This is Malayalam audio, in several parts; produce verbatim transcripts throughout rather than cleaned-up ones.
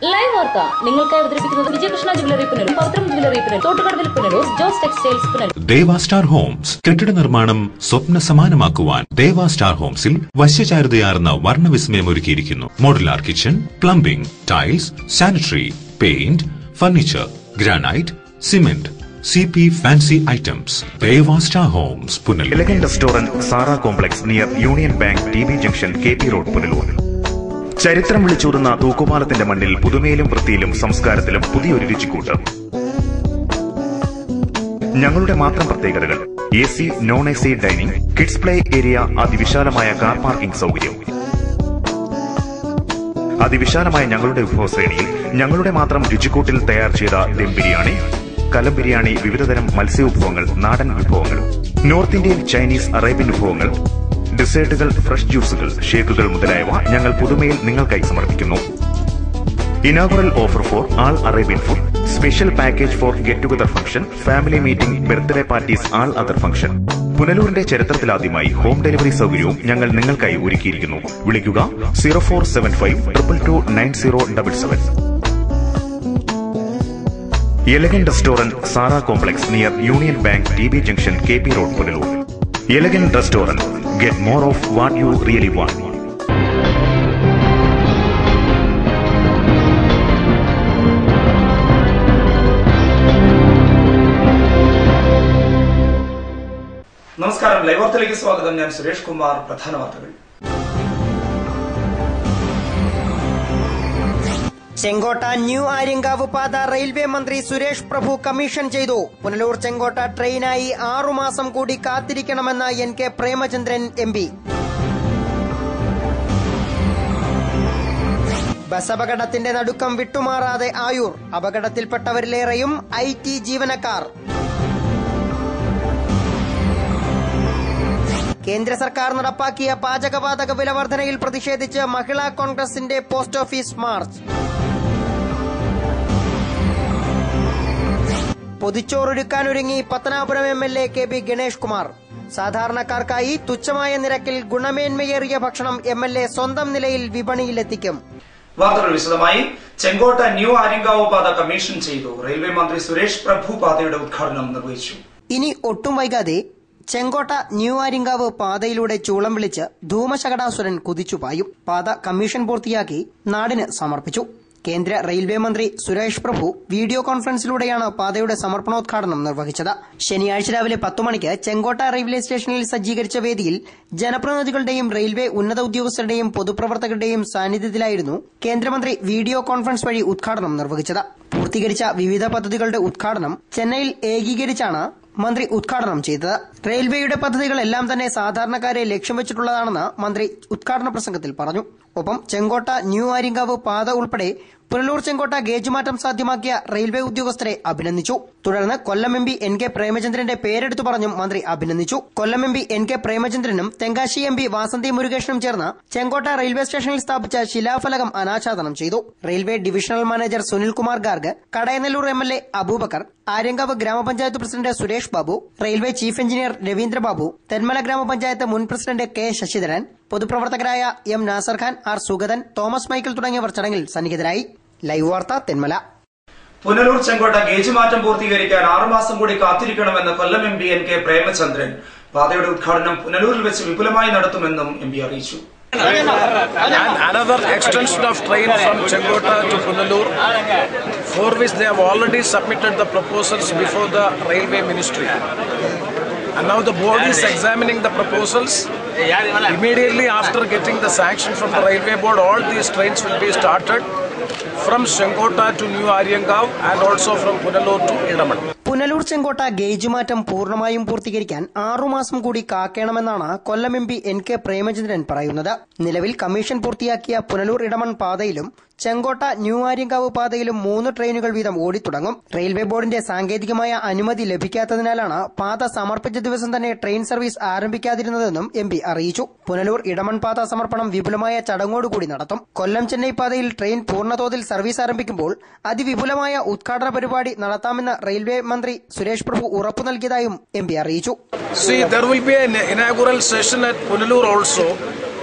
ലൈവ് വാർത്ത നിങ്ങൾക്കായി അവതരിപ്പിക്കുന്നത് വിജയകൃഷ്ണ ജ്വല്ലറി പുനലൂർ, പവിത്രം ജ്വല്ലറി പുനലൂർ, തോട്ടുകടവിൽ Punalur, Jose textiles Punalur. Deva star homes കെട്ടിട നിർമ്മാണം സ്വപ്ന സമാനമാക്കുവാൻ ദേവ സ്റ്റാർ ഹോംസിൽ വശ്യചാരുതയാർന്ന വർണ്ണവിസ്മയം ഒരുക്കിയിരിക്കുന്നു. Modular kitchen, plumbing, tiles, sanitary, paint, furniture, granite, cement, C P Fancy Items. Deva Star Homes, Punalur. Elegant Restaurant, Sara Complex near Union Bank, T B Junction, K P Road, Punalur. ചരിത്രം വിളിച്ചൂറുന്ന തൂക്കുപാലത്തിന്റെ മണ്ണിൽ പുതുമയിലും വൃത്തിയിലും സംസ്കാരത്തിലും പുതിയൊരു രുചിക്കൂട്ട്. ഞങ്ങളുടെ മാത്രം പ്രത്യേകതകൾ: A C, non A C dining, kids play area, അതിവിശാലമായ കാർ പാർക്കിംഗ് സൗകര്യം. അതിവിശാലമായ ഞങ്ങളുടെ വിഭവശ്രേണിയിൽ ഞങ്ങളുടെ മാത്രം രുചിക്കൂട്ടിൽ തയ്യാർ ചെയ്ത ദം ബിരിയാണി, കലം ബിരിയാണി, വിവിധതരം മത്സ്യവിഭവങ്ങൾ, നാടൻ വിഭവങ്ങൾ, നോർത്ത് ഇന്ത്യൻ, ചൈനീസ്, അറേബ്യൻ വിഭവങ്ങൾ, ഡെസേർട്ടുകൾ, ഫ്രഷ് ജ്യൂസുകൾ, ഷേക്കുകൾ മുതലായവ ഞങ്ങൾ പുതുമയിൽ നിങ്ങൾക്കായി സമർപ്പിക്കുന്നു. Inaugural offer for all Arabian food, special package for get together function, family meeting, birthday parties, all other function. പുനലൂരിന്റെ ചരിത്രത്തിലാദ്യമായി ഹോം ഡെലിവറി സൗകര്യവും ഞങ്ങൾ നിങ്ങൾക്കായി ഒരുക്കിയിരിക്കുന്നു. വിളിക്കുക zero four seven five triple two nine zero double seven. Elegant Restaurant, Sara Complex near Union Bank, T B Junction, K P Road, Punalur. Elegant Restaurant. Get more of what you really want. നമസ്കാരം. ലൈവ് വാർത്തയിലേക്ക് സ്വാഗതം. ഞാൻ സുരേഷ് കുമാർ. പ്രധാന വാർത്തകൾ. ചെങ്കോട്ട ന്യൂ ആര്യങ്കാവ് പാത റെയിൽവേ മന്ത്രി സുരേഷ് പ്രഭു കമ്മീഷൻ ചെയ്തു. പുനലൂർ ചെങ്കോട്ട ട്രെയിനായി ആറുമാസം കൂടി കാത്തിരിക്കണമെന്ന് N K Premachandran M P. Bus അപകടത്തിന്റെ നടുക്കം വിട്ടുമാറാതെ ആയൂർ. അപകടത്തിൽപ്പെട്ടവരിലേറെയും ഐ ടി ജീവനക്കാർ. കേന്ദ്ര സർക്കാർ നടപ്പാക്കിയ പാചകവാതക വിലവർധനയിൽ പ്രതിഷേധിച്ച് മഹിളാ കോൺഗ്രസിന്റെ പോസ്റ്റ് ഓഫീസ് മാർച്ച്. പൊതിച്ചോറൊരുക്കാനൊരുങ്ങി Pathanapuram M L A K B Ganesh Kumar. സാധാരണക്കാർക്കായി തുച്ഛമായ നിരക്കിൽ ഗുണമേന്മയേറിയ ഭക്ഷണം എം എൽ എ സ്വന്തം നിലയിൽ വിപണിയിലെത്തിക്കും. വാർത്തകൾ വിശദമായി. ചെങ്കോട്ട ന്യൂ ആര്യങ്കാവ് പാത കമ്മീഷൻ ചെയ്തു. റെയിൽവേ മന്ത്രി സുരേഷ് പ്രഭു പാതയുടെ ഉദ്ഘാടനം നിർവഹിച്ചു. ഇനി ഒട്ടും വൈകാതെ ചെങ്കോട്ട ന്യൂ ആര്യങ്കാവ് പാതയിലൂടെ ചൂളം വിളിച്ച് ധൂമശകടാസുരൻ കുതിച്ചുപായും. പാത കമ്മീഷൻ പൂർത്തിയാക്കി നാടിന് സമർപ്പിച്ചു. കേന്ദ്ര റെയിൽവേ മന്ത്രി സുരേഷ് പ്രഭു വീഡിയോ കോൺഫറൻസിലൂടെയാണ് പാതയുടെ സമർപ്പണോദ്ഘാടനം നിർവഹിച്ചത്. ശനിയാഴ്ച രാവിലെ പത്തു മണിക്ക് ചെങ്കോട്ട റെയിൽവേ സ്റ്റേഷനിൽ സജ്ജീകരിച്ച വേദിയിൽ ജനപ്രതിനിധികളുടെയും റെയിൽവേ ഉന്നത ഉദ്യോഗസ്ഥരുടെയും പൊതുപ്രവർത്തകരുടെയും സാന്നിധ്യത്തിലായിരുന്നു കേന്ദ്രമന്ത്രി വീഡിയോ കോൺഫറൻസ് വഴി ഉദ്ഘാടനം നിർവഹിച്ചത്. പൂർത്തീകരിച്ച വിവിധ പദ്ധതികളുടെ ഉദ്ഘാടനം ചെന്നൈയിൽ ഏകീകരിച്ചാണ് മന്ത്രി ഉദ്ഘാടനം ചെയ്തത്. റെയിൽവേയുടെ പദ്ധതികളെല്ലാം തന്നെ സാധാരണക്കാരെ ലക്ഷ്യം വെച്ചിട്ടുള്ളതാണെന്ന് മന്ത്രി ഉദ്ഘാടന പ്രസംഗത്തിൽ പറഞ്ഞു. ഒപ്പം ചെങ്കോട്ട ന്യൂ ആര്യങ്കാവ് പാത ഉൾപ്പെടെ പുനലൂർ ചെങ്കോട്ട ഗേജ് മാറ്റം സാധ്യമാക്കിയ റെയിൽവേ ഉദ്യോഗസ്ഥരെ അഭിനന്ദിച്ചു. തുടർന്ന് Kollam M P N K പ്രേമചന്ദ്രന്റെ പേരെടുത്തു പറഞ്ഞും മന്ത്രി അഭിനന്ദിച്ചു. Kollam M P N K പ്രേമചന്ദ്രനും തെങ്കാശി എം പി വാസന്തി മുരുകേഷനും ചേർന്ന് ചെങ്കോട്ട റെയിൽവേ സ്റ്റേഷനിൽ സ്ഥാപിച്ച ശിലാഫലകം അനാച്ഛാദനം ചെയ്തു. Railway divisional manager Sunilkumar Garg, Kadayanallur M L A Abubakar, Aryankavu ഗ്രാമപഞ്ചായത്ത് president Suresh Babu, railway chief engineer Raveendrababu, Thenmala ഗ്രാമപഞ്ചായത്ത് മുൻ പ്രസിഡന്റ് കെ ശശിധരൻ, പൊതുപ്രവർത്തകരായ M Nasar Khan, R Sugathan, Thomas Michael തുടങ്ങിയവർ ചടങ്ങിൽ സന്നിഹിതരായി. ലൈവ് വാർത്ത തെന്മല. പുനലൂർ ചെങ്കോട്ട ഗേജ് മാറ്റം പൂർത്തീകരിക്കാൻ ആറുമാസം കൂടി കാത്തിരിക്കണമെന്ന് Kollam M P N K Premachandran. പാതയുടെ ഉദ്ഘാടനം പുനലൂരിൽ വെച്ച് വിപുലമായി നടത്തുമെന്നും എം പി അറിയിച്ചു. And another extension of train from Chengota to Punalur, for which they have already submitted the proposals before the Railway Ministry. And now the board is examining the proposals. Immediately after getting the sanction from the Railway Board, all these trains will be started from Chengota to New Aryangav and also from Punalur to Idaman. Punalur Chenkotta gauge മാറ്റം പൂർണ്ണമായും പൂർത്തീകരിക്കാൻ ആറുമാസം കൂടി കാക്കേണമെന്നാണ് Kollam M P N K Premachandran പറയുന്നത്. നിലവിൽ കമ്മീഷൻ പൂർത്തിയാക്കിയ പുനലൂർ ഇടമൺ പാതയിലും ചെങ്കോട്ട ന്യൂ ആര്യങ്കാവ് പാതയിലും മൂന്ന് ട്രെയിനുകൾ വീതം ഓടിത്തുടങ്ങും. റെയിൽവേ ബോർഡിന്റെ സാങ്കേതികമായ അനുമതി ലഭിക്കാത്തതിനാലാണ് പാത സമർപ്പിച്ച ദിവസം തന്നെ ട്രെയിൻ സർവീസ് ആരംഭിക്കാതിരുന്നതെന്നും എം പി അറിയിച്ചു. പുനലൂർ ഇടമൺ പാത സമർപ്പണം വിപുലമായ ചടങ്ങോടുകൂടി നടത്തും. കൊല്ലം ചെന്നൈ പാതയിൽ ട്രെയിൻ പൂർണ്ണതോതിൽ സർവീസ് ആരംഭിക്കുമ്പോൾ അതിവിപുലമായ ഉദ്ഘാടന പരിപാടി നടത്താമെന്ന് റെയിൽവേ മന്ത്രി സുരേഷ് പ്രഭു ഉറപ്പു നൽകിയതായും എം പി അറിയിച്ചു. See, there will be an inaugural session at Punalur also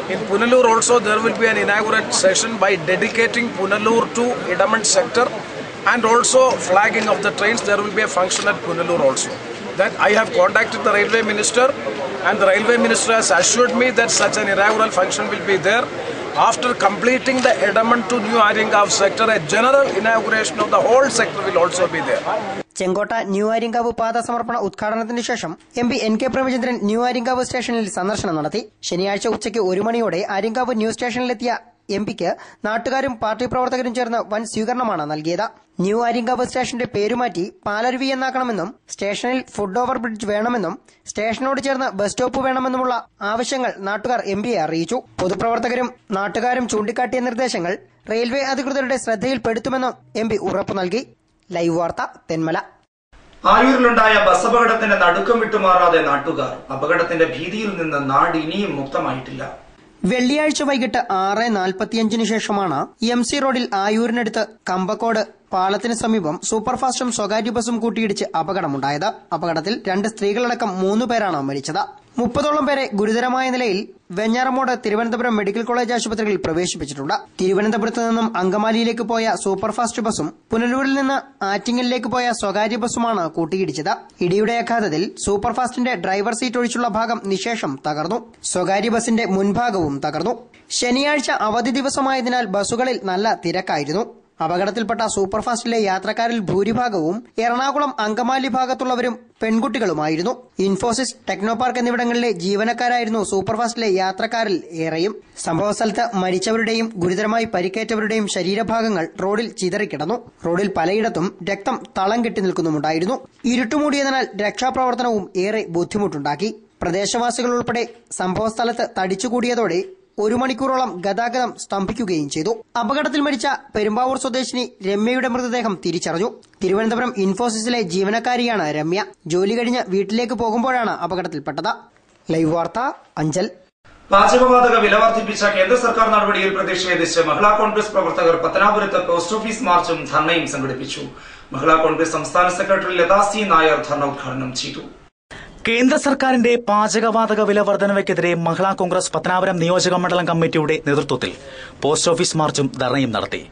In Punalur also there will be an inaugural session by dedicating Punalur to Idamant sector and also flagging of the trains. There will be a function at Punalur also. That I have contacted the railway minister and the railway minister has assured me that such an inaugural function will be there. After completing the Idamant to New Aringav sector, a general inauguration of the whole sector will also be there. Chenkotta new Aryankavu പാത സമർപ്പണ ഉദ്ഘാടനത്തിന് ശേഷം M P N K Premachandran new Aryankavu സ്റ്റേഷനിൽ സന്ദർശനം നടത്തി. ശനിയാഴ്ച ഉച്ചയ്ക്ക് ഒരു മണിയോടെ ആര്യങ്കാവ് ന്യൂ സ്റ്റേഷനിലെത്തിയ എം പിക്ക് നാട്ടുകാരും പാർട്ടി പ്രവർത്തകരും ചേർന്ന് വൻ സ്വീകരണമാണ് നൽകിയത്. ന്യൂ ആര്യങ്കാവ് സ്റ്റേഷന്റെ പേരുമാറ്റി പാലരുവി എന്നാക്കണമെന്നും സ്റ്റേഷനിൽ ഫുട് ഓവർ ബ്രിഡ്ജ് വേണമെന്നും സ്റ്റേഷനോട് ചേർന്ന് ബസ് സ്റ്റോപ്പ് വേണമെന്നുമുള്ള ആവശ്യങ്ങൾ നാട്ടുകാർ എം പിയെ അറിയിച്ചു. പൊതുപ്രവർത്തകരും നാട്ടുകാരും ചൂണ്ടിക്കാട്ടിയ നിർദ്ദേശങ്ങൾ റെയിൽവേ അധികൃതരുടെ ശ്രദ്ധയിൽപ്പെടുത്തുമെന്നും എം പി ഉറപ്പു നൽകി. ലൈവ് വാർത്ത തെന്മല. ആയൂരിലുണ്ടായ ബസ് അപകടത്തിന്റെ നടുക്കം വിട്ടുമാറാതെ നാട്ടുകാർ. അപകടത്തിന്റെ ഭീതിയിൽ നിന്ന് നാട് ഇനിയും മുക്തമായിട്ടില്ല. വെള്ളിയാഴ്ച വൈകിട്ട് ആറ് നാൽപ്പത്തിയഞ്ചിന് ശേഷമാണ് എം സി റോഡിൽ ആയൂരിനടുത്ത് കമ്പക്കോട് പാലത്തിന് സമീപം സൂപ്പർഫാസ്റ്റും സ്വകാര്യ ബസും കൂട്ടിയിടിച്ച് അപകടമുണ്ടായത്. അപകടത്തിൽ രണ്ട് സ്ത്രീകളടക്കം മൂന്നു പേരാണ് മരിച്ചത്. മുപ്പതോളം പേരെ ഗുരുതരമായ നിലയിൽ വെഞ്ഞാറമൂട് തിരുവനന്തപുരം മെഡിക്കൽ കോളേജ് ആശുപത്രിയിൽ പ്രവേശിപ്പിച്ചിട്ടുണ്ട്. തിരുവനന്തപുരത്ത് നിന്നും അങ്കമാലിയിലേക്ക് പോയ സൂപ്പർഫാസ്റ്റ് ബസും പുനലൂരിൽ നിന്ന് ആറ്റിങ്ങലിലേക്ക് പോയ സ്വകാര്യ ബസുമാണ് കൂട്ടിയിടിച്ചത്. ഇടിയുടെ ആഘാതത്തിൽ സൂപ്പർഫാസ്റ്റിന്റെ ഡ്രൈവർ സീറ്റ് ഒഴിച്ചുള്ള ഭാഗം നിശേഷം തകർന്നു. സ്വകാര്യ ബസിന്റെ മുൻഭാഗവും തകർന്നു. ശനിയാഴ്ച അവധി ദിവസമായതിനാൽ ബസുകളിൽ നല്ല തിരക്കായിരുന്നു. അപകടത്തിൽപ്പെട്ട സൂപ്പർഫാസ്റ്റിലെ യാത്രക്കാരിൽ ഭൂരിഭാഗവും എറണാകുളം അങ്കമാലി ഭാഗത്തുള്ളവരും പെൺകുട്ടികളുമായിരുന്നു. ഇൻഫോസിസ്, ടെക്നോപാർക്ക് എന്നിവിടങ്ങളിലെ ജീവനക്കാരായിരുന്നു സൂപ്പർഫാസ്റ്റിലെ യാത്രക്കാരിൽ ഏറെയും. സംഭവസ്ഥലത്ത് മരിച്ചവരുടെയും ഗുരുതരമായി പരിക്കേറ്റവരുടെയും ശരീരഭാഗങ്ങൾ റോഡിൽ ചിതറിക്കിടന്നു. റോഡിൽ പലയിടത്തും രക്തം തളം കെട്ടി നിൽക്കുന്നുമുണ്ടായിരുന്നു. ഇരുട്ടുമൂടിയതിനാൽ രക്ഷാപ്രവർത്തനവും ഏറെ ബുദ്ധിമുട്ടുണ്ടാക്കി. പ്രദേശവാസികൾ ഉൾപ്പെടെ സംഭവസ്ഥലത്ത് തടിച്ചുകൂടിയതോടെ ഒരു മണിക്കൂറോളം ഗതാഗതം സ്തംഭിക്കുകയും ചെയ്തു. അപകടത്തിൽ മരിച്ച പെരുമ്പാവൂർ സ്വദേശിനി രമ്യയുടെ മൃതദേഹം തിരിച്ചറിഞ്ഞു. തിരുവനന്തപുരം ഇൻഫോസിസിലെ ജീവനക്കാരിയാണ് രമ്യ. ജോലി കഴിഞ്ഞ് വീട്ടിലേക്ക് പോകുമ്പോഴാണ് അപകടത്തിൽപ്പെട്ടത്. ലൈവ് വാർത്ത അഞ്ചൽ. പാചകവാതക വില വർദ്ധിപ്പിച്ച കേന്ദ്ര സർക്കാർ നടപടിയിൽ പ്രതിഷേധിച്ച് മഹിളാ കോൺഗ്രസ് പ്രവർത്തകർ പത്തനാപുരത്ത് പോസ്റ്റ് ഓഫീസ് മാർച്ചും ധർണയും സംഘടിപ്പിച്ചു. മഹിളാ കോൺഗ്രസ് സംസ്ഥാന സെക്രട്ടറി ലതാസി നായർ ധർണ ഉദ്ഘാടനം ചെയ്തു. കേന്ദ്ര സർക്കാരിന്റെ പാചകവാതക വില വർധനവയ്ക്കെതിരെ മഹിളാ കോൺഗ്രസ് പത്തനാപുരം നിയോജക മണ്ഡലം കമ്മിറ്റിയുടെ നേതൃത്വത്തിൽ പോസ്റ്റ് ഓഫീസ് മാർച്ചും ധർണയും നടത്തി.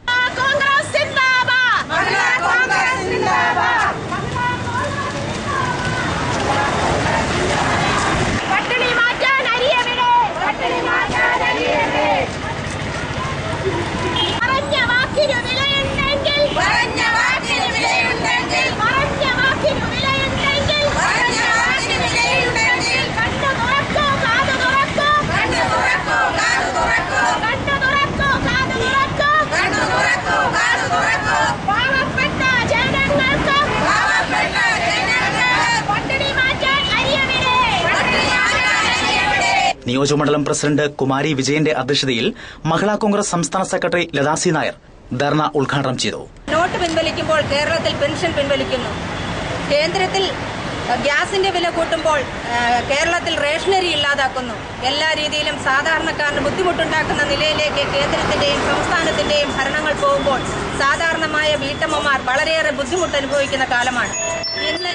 നിയോജകമണ്ഡലം പ്രസിഡന്റ് കുമാരി വിജയന്റെ അധ്യക്ഷതയിൽ മഹിളാ കോൺഗ്രസ് സംസ്ഥാന സെക്രട്ടറി ലതാസി നായർ ധർണ ഉദ്ഘാടനം ചെയ്തു. നോട്ട് പിൻവലിക്കുമ്പോൾ കേരളത്തിൽ പെൻഷൻ പിൻവലിക്കുന്നു. കേന്ദ്രത്തിൽ ഗ്യാസിന്റെ വില കൂട്ടുമ്പോൾ കേരളത്തിൽ റേഷനറി ഇല്ലാതാക്കുന്നു. എല്ലാ രീതിയിലും സാധാരണക്കാരന് ബുദ്ധിമുട്ടുണ്ടാക്കുന്ന നിലയിലേക്ക് കേന്ദ്രത്തിന്റെയും സംസ്ഥാനത്തിന്റെയും ഭരണങ്ങൾ പോകുമ്പോൾ സാധാരണമായ വീട്ടമ്മമാർ വളരെയേറെ ബുദ്ധിമുട്ട് അനുഭവിക്കുന്ന കാലമാണ്. ഇന്ന്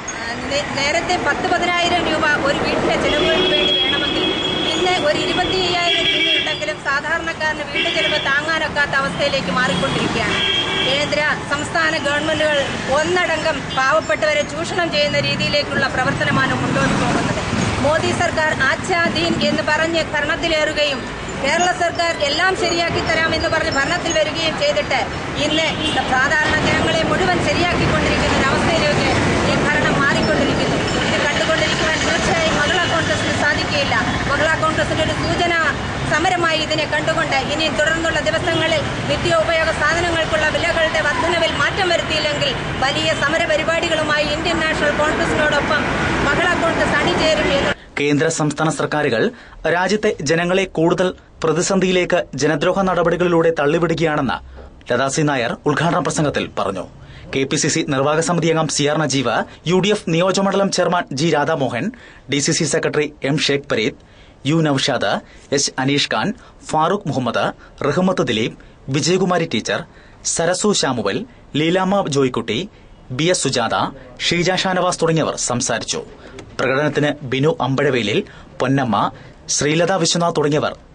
നേരത്തെ പത്ത് പതിനായിരം രൂപ ഒരു വീട്ടിലെ ചെലവുകൾക്ക് വേണ്ടി വേണമെങ്കിൽ ഇന്ന് ഒരു ഇരുപത്തി അയ്യായിരം രൂപയുണ്ടെങ്കിലും സാധാരണക്കാരന് വീട്ടു ചെലവ് താങ്ങാനൊക്കാത്ത അവസ്ഥയിലേക്ക് മാറിക്കൊണ്ടിരിക്കുകയാണ്. കേന്ദ്ര സംസ്ഥാന ഗവൺമെന്റുകൾ ഒന്നടങ്കം പാവപ്പെട്ടവരെ ചൂഷണം ചെയ്യുന്ന രീതിയിലേക്കുള്ള പ്രവർത്തനമാണ് മുന്നോട്ട് പോകുന്നത്. മോദി സർക്കാർ ആച്ഛാദീൻ എന്ന് പറഞ്ഞ് ഭരണത്തിലേറുകയും കേരള സർക്കാർ എല്ലാം ശരിയാക്കി തരാമെന്ന് പറഞ്ഞ് ഭരണത്തിൽ വരികയും ചെയ്തിട്ട് ഇന്ന് സാധാരണ ജനങ്ങളെ മുഴുവൻ ശരിയാക്കിക്കൊണ്ടിരിക്കുന്ന ഒരവസ്ഥയിലേക്ക് ഈ ഭരണം മാറിക്കൊണ്ടിരിക്കുന്നു. ഇത് കണ്ടുകൊണ്ടിരിക്കുവാൻ തീർച്ചയായും മഹിളാ കോൺഗ്രസിന് സാധിക്കുകയില്ല. മഹിളാ കോൺഗ്രസിന്റെ ഒരു സൂചന സമരമായി ഇതിനെ കണ്ടുകൊണ്ട് ഇനി തുടർന്നുള്ള ദിവസങ്ങളിൽ നിത്യോപയോഗ സാധനങ്ങൾക്കുള്ള വിലകളുടെ വർധനവിൽ മാറ്റം വരുത്തിയില്ലെങ്കിൽ വലിയ സമരപരിപാടികളുമായി ഇന്ത്യൻ നാഷണൽ കോൺഗ്രസിനോടൊപ്പം മഹിളാ കോൺഗ്രസ് അണിചേരും എന്ന് കേന്ദ്ര സംസ്ഥാന സർക്കാരുകൾ രാജ്യത്തെ ജനങ്ങളെ കൂടുതൽ പ്രതിസന്ധിയിലേക്ക് ജനദ്രോഹ നടപടികളിലൂടെ തള്ളിവിടുകയാണെന്ന് ലതാസി നായർ ഉദ്ഘാടന പ്രസംഗത്തിൽ പറഞ്ഞു. കെ പി സി സി നിർവാഹക സമിതി അംഗം C R Najeev, U D F നിയോജകമണ്ഡലം chairman G Radhamohan, D C C secretary M Shaikh Pareed, U Noushad, H Aneesh Khan, Farooq Muhammad, Rahmath Dileep, Vijayakumari teacher, Sarasu Samuel, Leelamma Joykutty, B S Sujatha, Sheeja Shanavas തുടങ്ങിയവർ സംസാരിച്ചു. പ്രകടനത്തിന് ബിനു അമ്പഴവേലിൽ, പൊന്നമ്മ, ശ്രീലത വിശ്വനാഥ് തുടങ്ങിയവർ